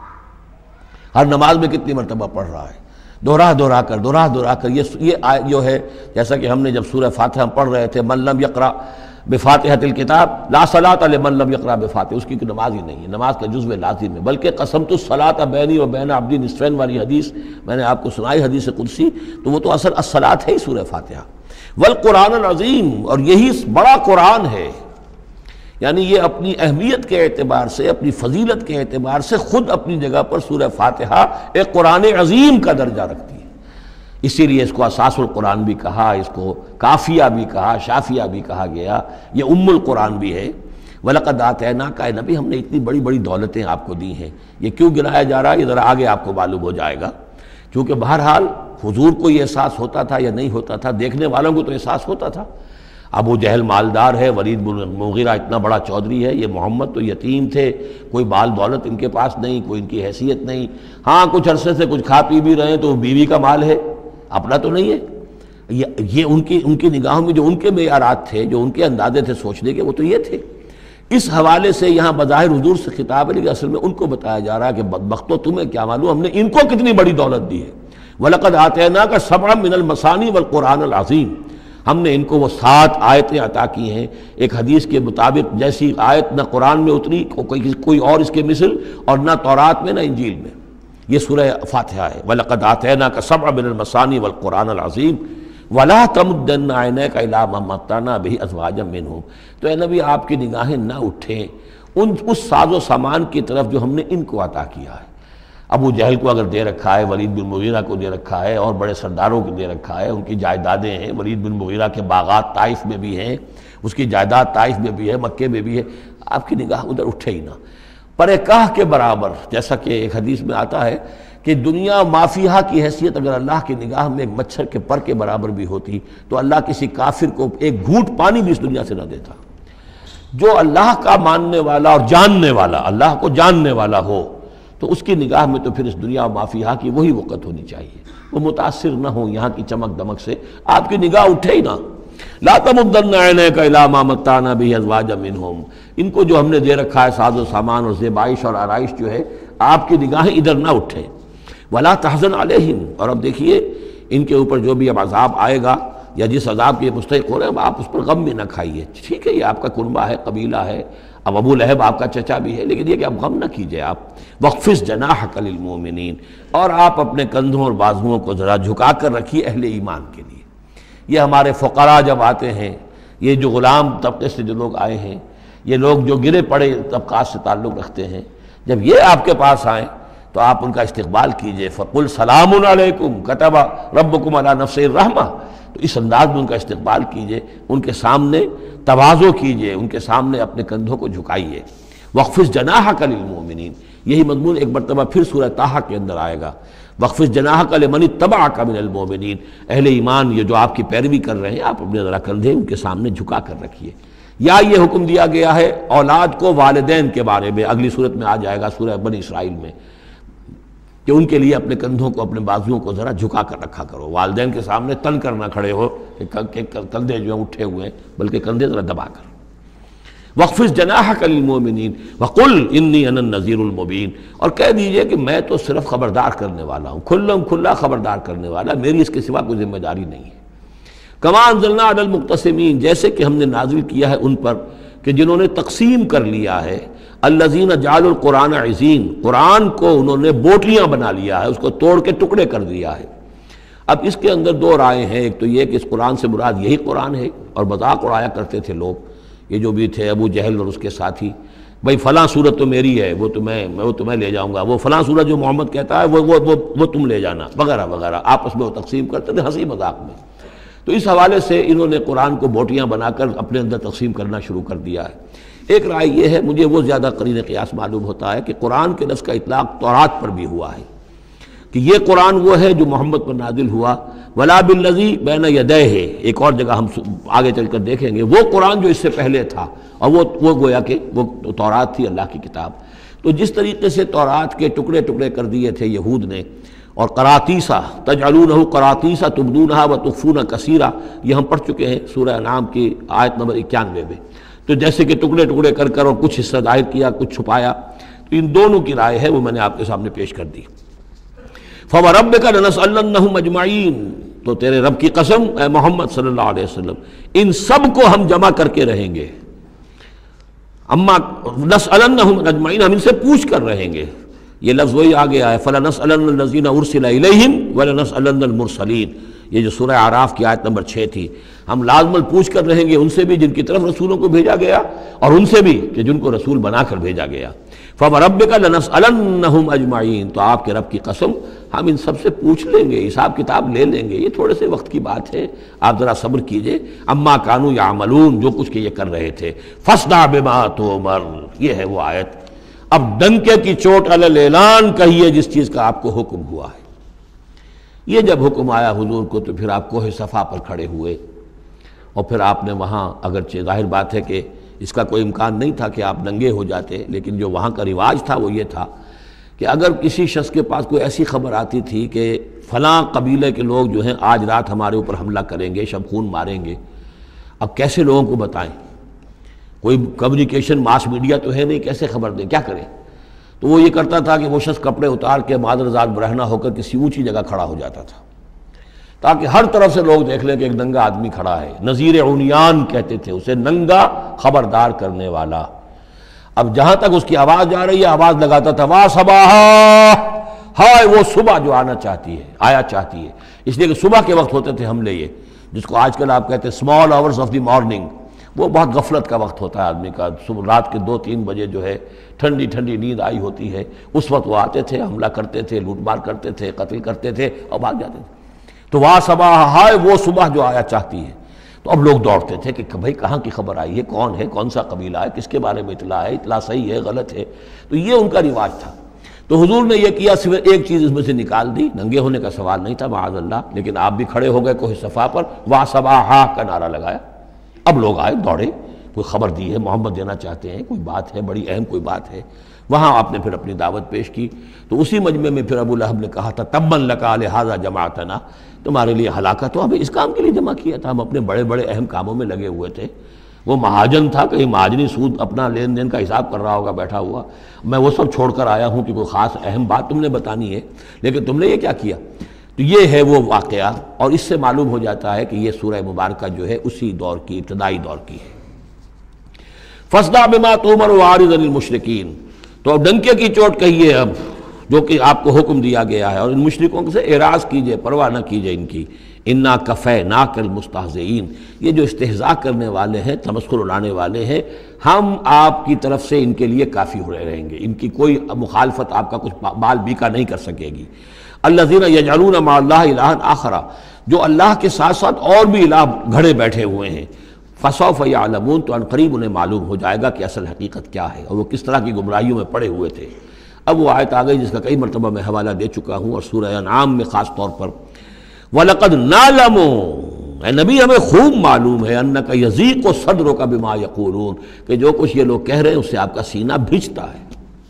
ہر نماز میں کتنی مرتبہ پڑھ رہا ہے، دوہرا دوہرا کر یہ جو ہے، جیسا کہ ہم نے جب سورہ فاتحہ پڑھ رہے تھے، من لم یقرأ بفاتحۃ الکتاب لا صلاۃ لمن لم یقرأ بفاتحہ، اس کی کوئی نماز ہی نہیں ہے، نماز کا جزو لازم ہے۔ بلکہ قسمت الصلاۃ بینی و بین عبدی نصفین والی حدیث میں نے آپ کو سنائی، حدیث قدسی، تو وہ تو اصل الصلاۃ ہے ہی سورہ فاتحہ۔ والقرآن العظیم، اور یہی بڑا قرآن ہے، یعنی یہ اپنی اہمیت کے اعتبار سے، اپنی فضیلت کے اعتبار سے خود اپنی جگہ پر سورہ فاتحہ ایک قرآن عظیم کا درجہ رکھتی ہے۔ اسی لیے اس کو اساس القرآن بھی کہا، اس کو کافیہ بھی کہا، شافیہ بھی کہا گیا، یہ ام القرآن بھی ہے۔ وَلَقَدْ آتَيْنَاكَ، اے نبی ہم نے اتنی بڑی بڑی دولتیں آپ کو دی ہیں۔ یہ کیوں گنایا جا رہا ہے یہ ذرا آگے آپ کو معلوم ہو جائے گا، کیونکہ بہرحال حضور کو یہ احساس ہوتا تھا یا نہیں ہوتا تھا، دیکھنے والوں کو تو احساس ہوتا تھا۔ ابو جہل مالدار ہے، ولید بن مغیرہ اتنا بڑا چودھری ہے، یہ محمد تو یتیم تھے، کوئی مال دولت ان کے پاس نہیں، کوئی ان کی حیثیت نہیں، ہاں کچھ عرصے سے کچھ کھا پی بھی رہے ہیں تو بیوی کا مال ہے، اپنا تو نہیں ہے۔ یہ ان کی نگاہوں میں جو ان کے معیارات تھے، جو ان کے اندازے تھے سوچنے کے، وہ تو یہ تھے۔ اس حوالے سے یہاں بظاہر حضور سے خطاب ہے، لیکن اصل میں ان کو بتایا جا رہا ہے کہ بدبختو تمہیں کیا معلوم ہم نے ان کو کتنی بڑی دولت دی ہے۔ وَلَقَدْ آتَيْنَاكَ سَبْعًا مِنَ الْمَثَانِي وَالْقُرْآنِ الْعَظِيمِ، ہم نے ان کو وہ 7 آیتیں عطا کی ہیں۔ ایک حدیث کے مطابق جیسی آیت نہ قرآن میں اتری کوئی اور اس کے مثل، اور نہ تورات میں نہ انجیل میں، یہ سورہ فاتحہ ہے۔ وَلَقَدْ آتَيْنَاكَ سَبْعًا مِنَ الْمَثَانِي وَالْقُرْآنِ الْعَظِيمِ وَلَا تَمُدَّنَّ عَيْنَيْكَ إِلَىٰ مَا مَتَّعْنَا بِهِ أَزْوَاجًا مِّنْهُمْ، تو اے نبی آپ کی نگاہیں نہ اٹھیں اس ساز و سامان کی طرف جو ہم نے ان کو عطا کیا ہے۔ ابو جہل کو اگر دے رکھا ہے، ولید بن مغیرہ کو دے رکھا ہے، اور بڑے سرداروں کو دے رکھا ہے، ان کی جائیدادیں ہیں، ولید بن مغیرہ کے باغات طائف میں بھی ہیں، اس کی جائیداد طائف میں بھی ہے، مکے میں بھی ہے، آپ کی نگاہ ادھر اٹھے ہی نہ۔ پر کاہ کے برابر، جیسا کہ ایک حدیث میں آتا ہے کہ دنیا مافیہا کی حیثیت اگر اللہ کی نگاہ میں ایک مچھر کے پر کے برابر بھی ہوتی تو اللہ کسی کافر کو ایک گھونٹ پانی بھی اس دنیا سے نہ دیتا۔ جو اللہ کا ماننے والا اور جاننے والا، اللہ کو جاننے والا ہو تو اس کی نگاہ میں تو پھر اس دنیا مافیہا کی وہی وقت ہونی چاہیے، وہ متاثر نہ ہو یہاں کی چمک دمک سے، آپ کی نگاہ اٹھے ہی نہ۔ لا تمدن عینیک الی ما متعنا بہ ازواجا منہم، ان کو جو ہم نے دے رکھا ہے ساز و سامان اور زیبائش اور آرائش جو ہے، آپ کی نگاہیں ادھر نہ اٹھے۔ ولا تحزن علیہم، اور اب دیکھیے ان کے اوپر جو بھی اب عذاب آئے گا یا جس عذاب کے مستحق ہو رہے ہیں آپ اس پر غم بھی نہ کھائیے۔ ٹھیک ہے یہ آپ کا کنبہ ہے، قبیلہ ہے، اب ابو لہب آپ کا چچا بھی ہے، لیکن یہ کہ اب غم نہ کیجئے آپ۔ وَاخْفِضْ جَنَاحَكَ لِلْمُؤْمِنِينَ، اور آپ اپنے کندھوں اور بازوؤں کو ذرا جھکا کر رکھیے اہل ایمان کے لیے۔ یہ ہمارے فقراء جب آتے ہیں، یہ جو غلام طبقے سے جو لوگ آئے ہیں، یہ لوگ جو گرے پڑے طبقات سے تعلق رکھتے ہیں، جب یہ آپ کے پاس آئیں تو آپ ان کا استقبال کیجئے۔ فَقُلْ سَلَامٌ عَلَيْكُمْ كَتَبَ رَبُّكُمْ عَلَىٰ نَفْسِهِ الرَّحْمَةَ، تو اس انداز میں ان کا استقبال کیجئے، ان کے سامنے تواضع کیجئے، ان کے سامنے اپنے کندھوں کو جھکائیے۔ وَاخْفِضْ جَنَاحَكَ لِلْمُؤْمِنِينَ، یہی مضمون ایک مرتبہ پھر سورہ طٰہٰ کے اندر آئے گا۔ وَاخْفِضْ جَنَاحَكَ لِمَنِ اتَّبَعَكَ مِنَ الْمُؤْمِنِينَ، اہل ایمان یہ جو آپ کی پیروی کر رہے ہیں آپ اپنے ذرا کندھے ان کے سامنے جھکا کر رکھیے۔ یا یہ حکم دیا گیا ہے اولاد کو والدین کے بارے میں، اگلی صورت میں آ جائے گا سورہ بنی اسرائیل میں، کہ ان کے لیے اپنے کندھوں کو اپنے بازوؤں کو ذرا جھکا کر رکھا کرو، والدین کے سامنے تن کر نہ کھڑے ہو کہ کندھے جو ہیں اٹھے ہوئے ہیں، بلکہ کندھے ذرا دبا کر۔ وَاخْفِضْ جَنَاحَكَ لِلْمُؤْمِنِينَ وَقُلْ إِنِّي أَنَا النَّذِيرُ الْمُبِينُ، اور کہہ دیجئے کہ میں تو صرف خبردار کرنے والا ہوں، کھلم کھلا خبردار کرنے والا، میری اس کے سوا کوئی ذمہ داری نہیں ہے۔ كَمَا أَنزَلْنَا عَلَى الْمُقْتَسِمِينَ، جیسے کہ ہم نے نازل کیا ہے ان پر کہ جنہوں نے تقسیم کر لیا ہے، الَّذِينَ جَعَلُوا الْقُرْآنَ عِضِينَ، قرآن کو انہوں نے بوٹلیاں بنا لیا ہے، اس کو توڑ کے ٹکڑے کر دیا ہے۔ اب اس کے اندر دو رائے ہیں، ایک تو یہ کہ اس قرآن سے مراد یہی قرآن ہے، اور مذاق اڑایا کرتے تھے لوگ، یہ جو بھی تھے ابو جہل اور اس کے ساتھی، بھائی فلاں صورت تو میری ہے، وہ تمہیں لے جاؤں گا، وہ فلاں صورت جو محمد کہتا ہے وہ تم لے جانا، وغیرہ وغیرہ، آپس میں وہ تقسیم کرتے تھے ہنسی مذاق میں۔ تو اس حوالے سے انہوں نے قرآن کو بوٹیاں بنا کر اپنے اندر تقسیم کرنا شروع کر دیا ہے۔ ایک رائے یہ ہے، مجھے وہ زیادہ قرین قیاس معلوم ہوتا ہے، کہ قرآن کے لفظ کا اطلاق تورات پر بھی ہوا ہے، کہ یہ قرآن وہ ہے جو محمد پر نازل ہوا، ولا بالذی بین یدیہ، ایک اور جگہ ہم آگے چل کر دیکھیں گے، وہ قرآن جو اس سے پہلے تھا، اور وہ گویا کہ وہ تورات تھی اللہ کی کتاب۔ تو جس طریقے سے تورات کے ٹکڑے ٹکڑے کر دیے تھے یہود نے، اور قراطیسا تجعلونہ قراطیسا تبدونہا وتخفون کثیرا، یہ ہم پڑھ چکے ہیں سورہ انعام کی آیت نمبر 91 میں، تو جیسے کہ ٹکڑے ٹکڑے کر کر اور کچھ حصہ ظاہر کیا کچھ چھپایا، تو ان دونوں کی رائے ہے وہ میں نے آپ کے سامنے پیش کر دی۔ فَوَرَبِّكَ لَنَسْأَلَنَّهُمْ أَجْمَعِينَ، تو تیرے رب کی قسم اے محمد صلی اللہ علیہ وسلم، ان سب کو ہم جمع کر کے رہیں گے۔ اما نسألنهم اجمعین، ہم ان سے پوچھ کر رہیں گے، یہ لفظ وہی آ گیا ہے فَلَنَسْأَلَنَّ الَّذِينَ أُرْسِلَ إِلَيْهِمْ وَلَنَسْأَلَنَّ الْمُرْسَلِينَ، یہ جو سورہ اعراف کی آیت نمبر 6 تھی، ہم لازماً پوچھ کر رہیں گے ان سے بھی جن کی طرف رسولوں کو بھیجا گیا، اور ان سے بھی کہ جن کو رسول بنا کر بھیجا گیا۔ فَوَرَبِّكَ لَنَسْأَلَنَّهُمْ أَجْمَعِينَ، تو آپ کے رب کی قسم ہم ان سب سے پوچھ لیں گے، حساب کتاب لے لیں گے، یہ تھوڑے سے وقت کی بات ہے، آپ ذرا صبر کیجئے۔ اما کانوا یعملون، جو کچھ کہ یہ کر رہے تھے، فاصدع بما تؤمر، یہ ہے وہ آیت۔ اب ڈنکے کی چوٹ علی الاعلان کہیے جس چیز کا آپ کو حکم ہوا ہے۔ یہ جب حکم آیا حضور کو تو پھر آپ کوہ صفا پر کھڑے ہوئے، اور پھر آپ نے وہاں، اگرچہ ظاہر بات ہے کہ اس کا کوئی امکان نہیں تھا کہ آپ ننگے ہو جاتے، لیکن جو وہاں کا رواج تھا وہ یہ تھا کہ اگر کسی شخص کے پاس کوئی ایسی خبر آتی تھی کہ فلاں قبیلے کے لوگ جو ہیں آج رات ہمارے اوپر حملہ کریں گے، شب خون ماریں گے، اب کیسے لوگوں کو بتائیں، کوئی کمیونیکیشن ماس میڈیا تو ہے نہیں، کیسے خبر دیں، کیا کریں؟ تو وہ یہ کرتا تھا کہ وہ شخص کپڑے اتار کے معذرزاد برہنہ ہو کر کسی اونچی جگہ کھڑا ہو جاتا تھا، تاکہ ہر طرف سے لوگ دیکھ لیں کہ ایک ننگا آدمی کھڑا ہے۔ نذیر عریان کہتے تھے اسے، ننگا خبردار کرنے والا۔ اب جہاں تک اس کی آواز جا رہی ہے آواز لگاتا تھا وا صباحا، ہائے وہ صبح جو آنا چاہتی ہے، آیا چاہتی ہے، اس لیے کہ صبح کے وقت ہوتے تھے حملے، یہ جس کو آج کل آپ کہتے ہیں small hours of the morning, وہ بہت غفلت کا وقت ہوتا ہے آدمی کا، صبح رات کے 2-3 بجے جو ہے ٹھنڈی ٹھنڈی نیند آئی ہوتی ہے، اس وقت وہ آتے تھے، حملہ کرتے تھے، لوٹ مار کرتے تھے، قتل کرتے تھے اور بھاگ جاتے تھے۔ تو وا صباح، ہائے وہ صبح جو آیا چاہتی ہے۔ تو اب لوگ دوڑتے تھے کہ بھائی کہاں کی خبر آئی ہے، کون ہے، کون سا قبیلہ ہے، کس کے بارے میں اطلاع ہے، اطلاع صحیح ہے غلط ہے. تو یہ ان کا رواج تھا. تو حضور نے یہ کیا، صرف ایک چیز اس میں سے نکال دی. ننگے ہونے کا سوال نہیں تھا معاذ اللہ، لیکن آپ بھی کھڑے ہو گئے کوہ صفا پر، وَاصَبَاحَا کا نعرہ لگایا. اب لوگ آئے دوڑے، کوئی خبر دی ہے، محمد دینا چاہتے ہیں، کوئی بات ہے، بڑی اہم کوئی بات ہے. وہاں آپ نے پھر اپنی دعوت پیش کی. تو اسی مجمع میں پھر ابو لہب نے کہا تھا تبا لک لہذا جمعتنا، تمہارے لیے ہلاکت ہو، ہمیں اس کام کے لیے جمع کیا تھا، ہم اپنے بڑے بڑے اہم کاموں میں لگے ہوئے تھے. وہ مہاجن تھا، کہیں مہاجنی سود اپنا لین دین کا حساب کر رہا ہوگا بیٹھا ہوا، میں وہ سب چھوڑ کر آیا ہوں کہ کوئی خاص اہم بات تم نے بتانی ہے، لیکن تم نے یہ کیا کیا. تو یہ ہے وہ واقعہ، اور اس سے معلوم ہو جاتا ہے کہ یہ سورہ مبارکہ جو ہے اسی دور کی، ابتدائی دور کی ہے. فاصدع بما تؤمر واعرض عن المشرکین. تو اب ڈنکے کی چوٹ کہیے اب جو کہ آپ کو حکم دیا گیا ہے، اور ان مشرکوں سے اعراض کیجئے، پرواہ نہ کیجئے ان کی. انا کفیناک المستہزئین، یہ جو استہزاء کرنے والے ہیں، تمسخر اڑانے والے ہیں، ہم آپ کی طرف سے ان کے لیے کافی ہو رہیں گے. ان کی کوئی مخالفت آپ کا کچھ بال بیکا نہیں کر سکے گی. الذین یجعلون مع اللہ الہا آخر، جو اللہ کے ساتھ ساتھ اور بھی الہ گھڑے بیٹھے ہوئے ہیں. فسوف یعلمون، تو عنقریب انہیں معلوم ہو جائے گا کہ اصل حقیقت کیا ہے اور وہ کس طرح کی گمراہیوں میں پڑے ہوئے تھے. اب وہ آیت آ گئی جس کا کئی مرتبہ میں حوالہ دے چکا ہوں، اور سورہ انعام میں خاص طور پر وَلَقَدْ نَعْلَمُ، اے نبی ہمیں خوب معلوم ہے، اَنَّكَ يَضِيقُ صَدْرُكَ بِمَا يَقُولُونَ، کہ جو کچھ یہ لوگ کہہ رہے ہیں اس سے آپ کا سینہ بھجتا ہے.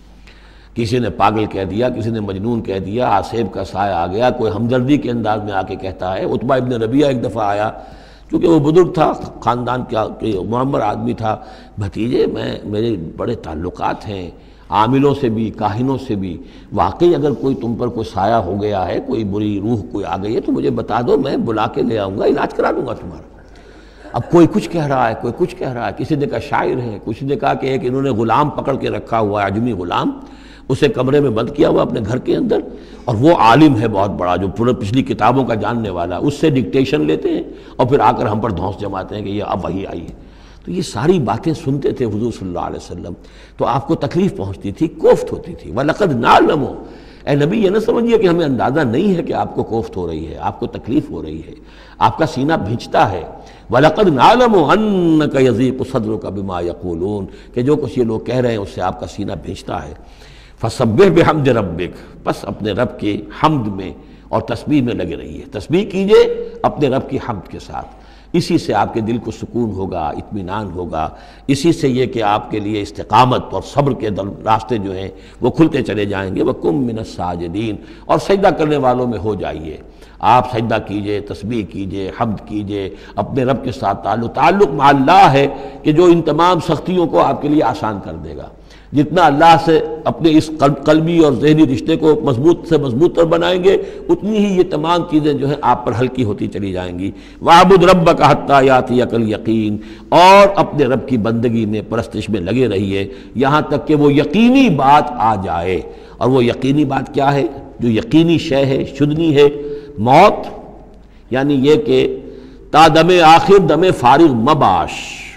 کسی نے پاگل کہہ دیا، کسی نے مجنون کہہ دیا، آصیب کا سایہ آ گیا، کوئی ہمدردی کے انداز میں آ کے کہتا ہے. عتبہ ابن ربیعہ ایک دفعہ آیا، چونکہ وہ بزرگ تھا، خاندان کا معمر آدمی تھا. بھتیجے میرے بڑے تعلقات ہیں عاملوں سے بھی، کاہنوں سے بھی، واقعی اگر کوئی تم پر کوئی سایہ ہو گیا ہے، کوئی بری روح کوئی آ گئی ہے تو مجھے بتا دو، میں بلا کے لے آؤں گا، علاج کرا دوں گا تمہارا. اب کوئی کچھ کہہ رہا ہے، کوئی کچھ کہہ رہا ہے. کسی نے کہا شاعر ہے، کسی نے کہا کہ ایک انہوں نے غلام پکڑ کے رکھا ہوا ہے، عجمی غلام، اسے کمرے میں بند کیا ہوا اپنے گھر کے اندر، اور وہ عالم ہے بہت بڑا جو پورے پچھلی کتابوں کا جاننے والا، اس سے ڈکٹیشن لیتے ہیں اور پھر آ کر ہم پر دھونس جماتے ہیں کہ یہ اب وہی آئی ہے. تو یہ ساری باتیں سنتے تھے حضور صلی اللہ علیہ وسلم، تو آپ کو تکلیف پہنچتی تھی، کوفت ہوتی تھی. وَلَقَدْ نَعْلَمُ، اے نبی یہ نہ سمجھیے کہ ہمیں اندازہ نہیں ہے کہ آپ کو کوفت ہو رہی ہے، آپ کو تکلیف ہو رہی ہے، آپ کا سینہ بھیجتا ہے. وَلَقَدْ نَعْلَمُ أَنَّكَ يَضِيقُ صَدْرُكَ بِمَا يَقُولُونَ، کہ جو کچھ یہ لوگ کہہ رہے ہیں اس سے آپ کا سینہ بھیجتا ہے. فَسَبِّحْ بِحَمْدِ رَبِّكَ، بس اپنے رب کے حمد میں اور تسبیح میں لگے رہیے. تسبیح کیجئے اپنے رب کی حمد کے ساتھ، اسی سے آپ کے دل کو سکون ہوگا، اطمینان ہوگا. اسی سے یہ کہ آپ کے لیے استقامت اور صبر کے راستے جو ہیں وہ کھلتے چلے جائیں گے. وَقُم مِّنَ السَّاجِدِينَ، اور سجدہ کرنے والوں میں ہو جائیے. آپ سجدہ کیجئے، تسبیح کیجئے، حمد کیجئے، اپنے رب کے ساتھ تعلق مع اللہ ہے کہ جو ان تمام سختیوں کو آپ کے لیے آسان کر دے گا. جتنا اللہ سے اپنے اس قلبی اور ذہنی رشتے کو مضبوط سے مضبوط تر بنائیں گے، اتنی ہی یہ تمام چیزیں جو ہیں آپ پر ہلکی ہوتی چلی جائیں گی. وَاعْبُدْ رَبَّكَ حَتَّىٰ يَأْتِيَكَ الْيَقِينُ، اور اپنے رب کی بندگی میں، پرستش میں لگے رہیے یہاں تک کہ وہ یقینی بات آ جائے. اور وہ یقینی بات کیا ہے؟ جو یقینی شے ہے، شدنی ہے، موت. یعنی یہ کہ تا دم آخر دم فارغ مباش،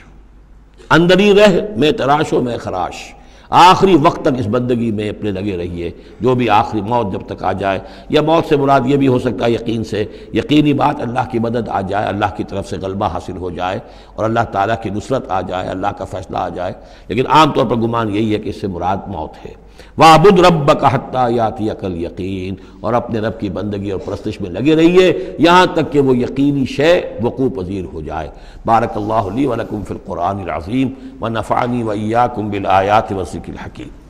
اندری رہ میں تراش و میں خراش. آخری وقت تک اس بندگی میں اپنے لگے رہیے، جو بھی آخری موت جب تک آ جائے. یا موت سے مراد یہ بھی ہو سکتا ہے یقین سے، یقینی بات اللہ کی مدد آ جائے، اللہ کی طرف سے غلبہ حاصل ہو جائے اور اللہ تعالیٰ کی نصرت آ جائے، اللہ کا فیصلہ آ جائے. لیکن عام طور پر گمان یہی ہے کہ اس سے مراد موت ہے. وَاعْبُدْ رَبَّكَ حَتَّىٰ يَأْتِيَكَ الْيَقِينُ، اور اپنے رب کی بندگی اور پرستش میں لگے رہیے یہاں تک کہ وہ یقینی شے وقوع پذیر ہو جائے. بارک اللہ لی ولکم فی القرآن العظیم ونفعنی وإیاکم بالآیات والذکر الحکیم.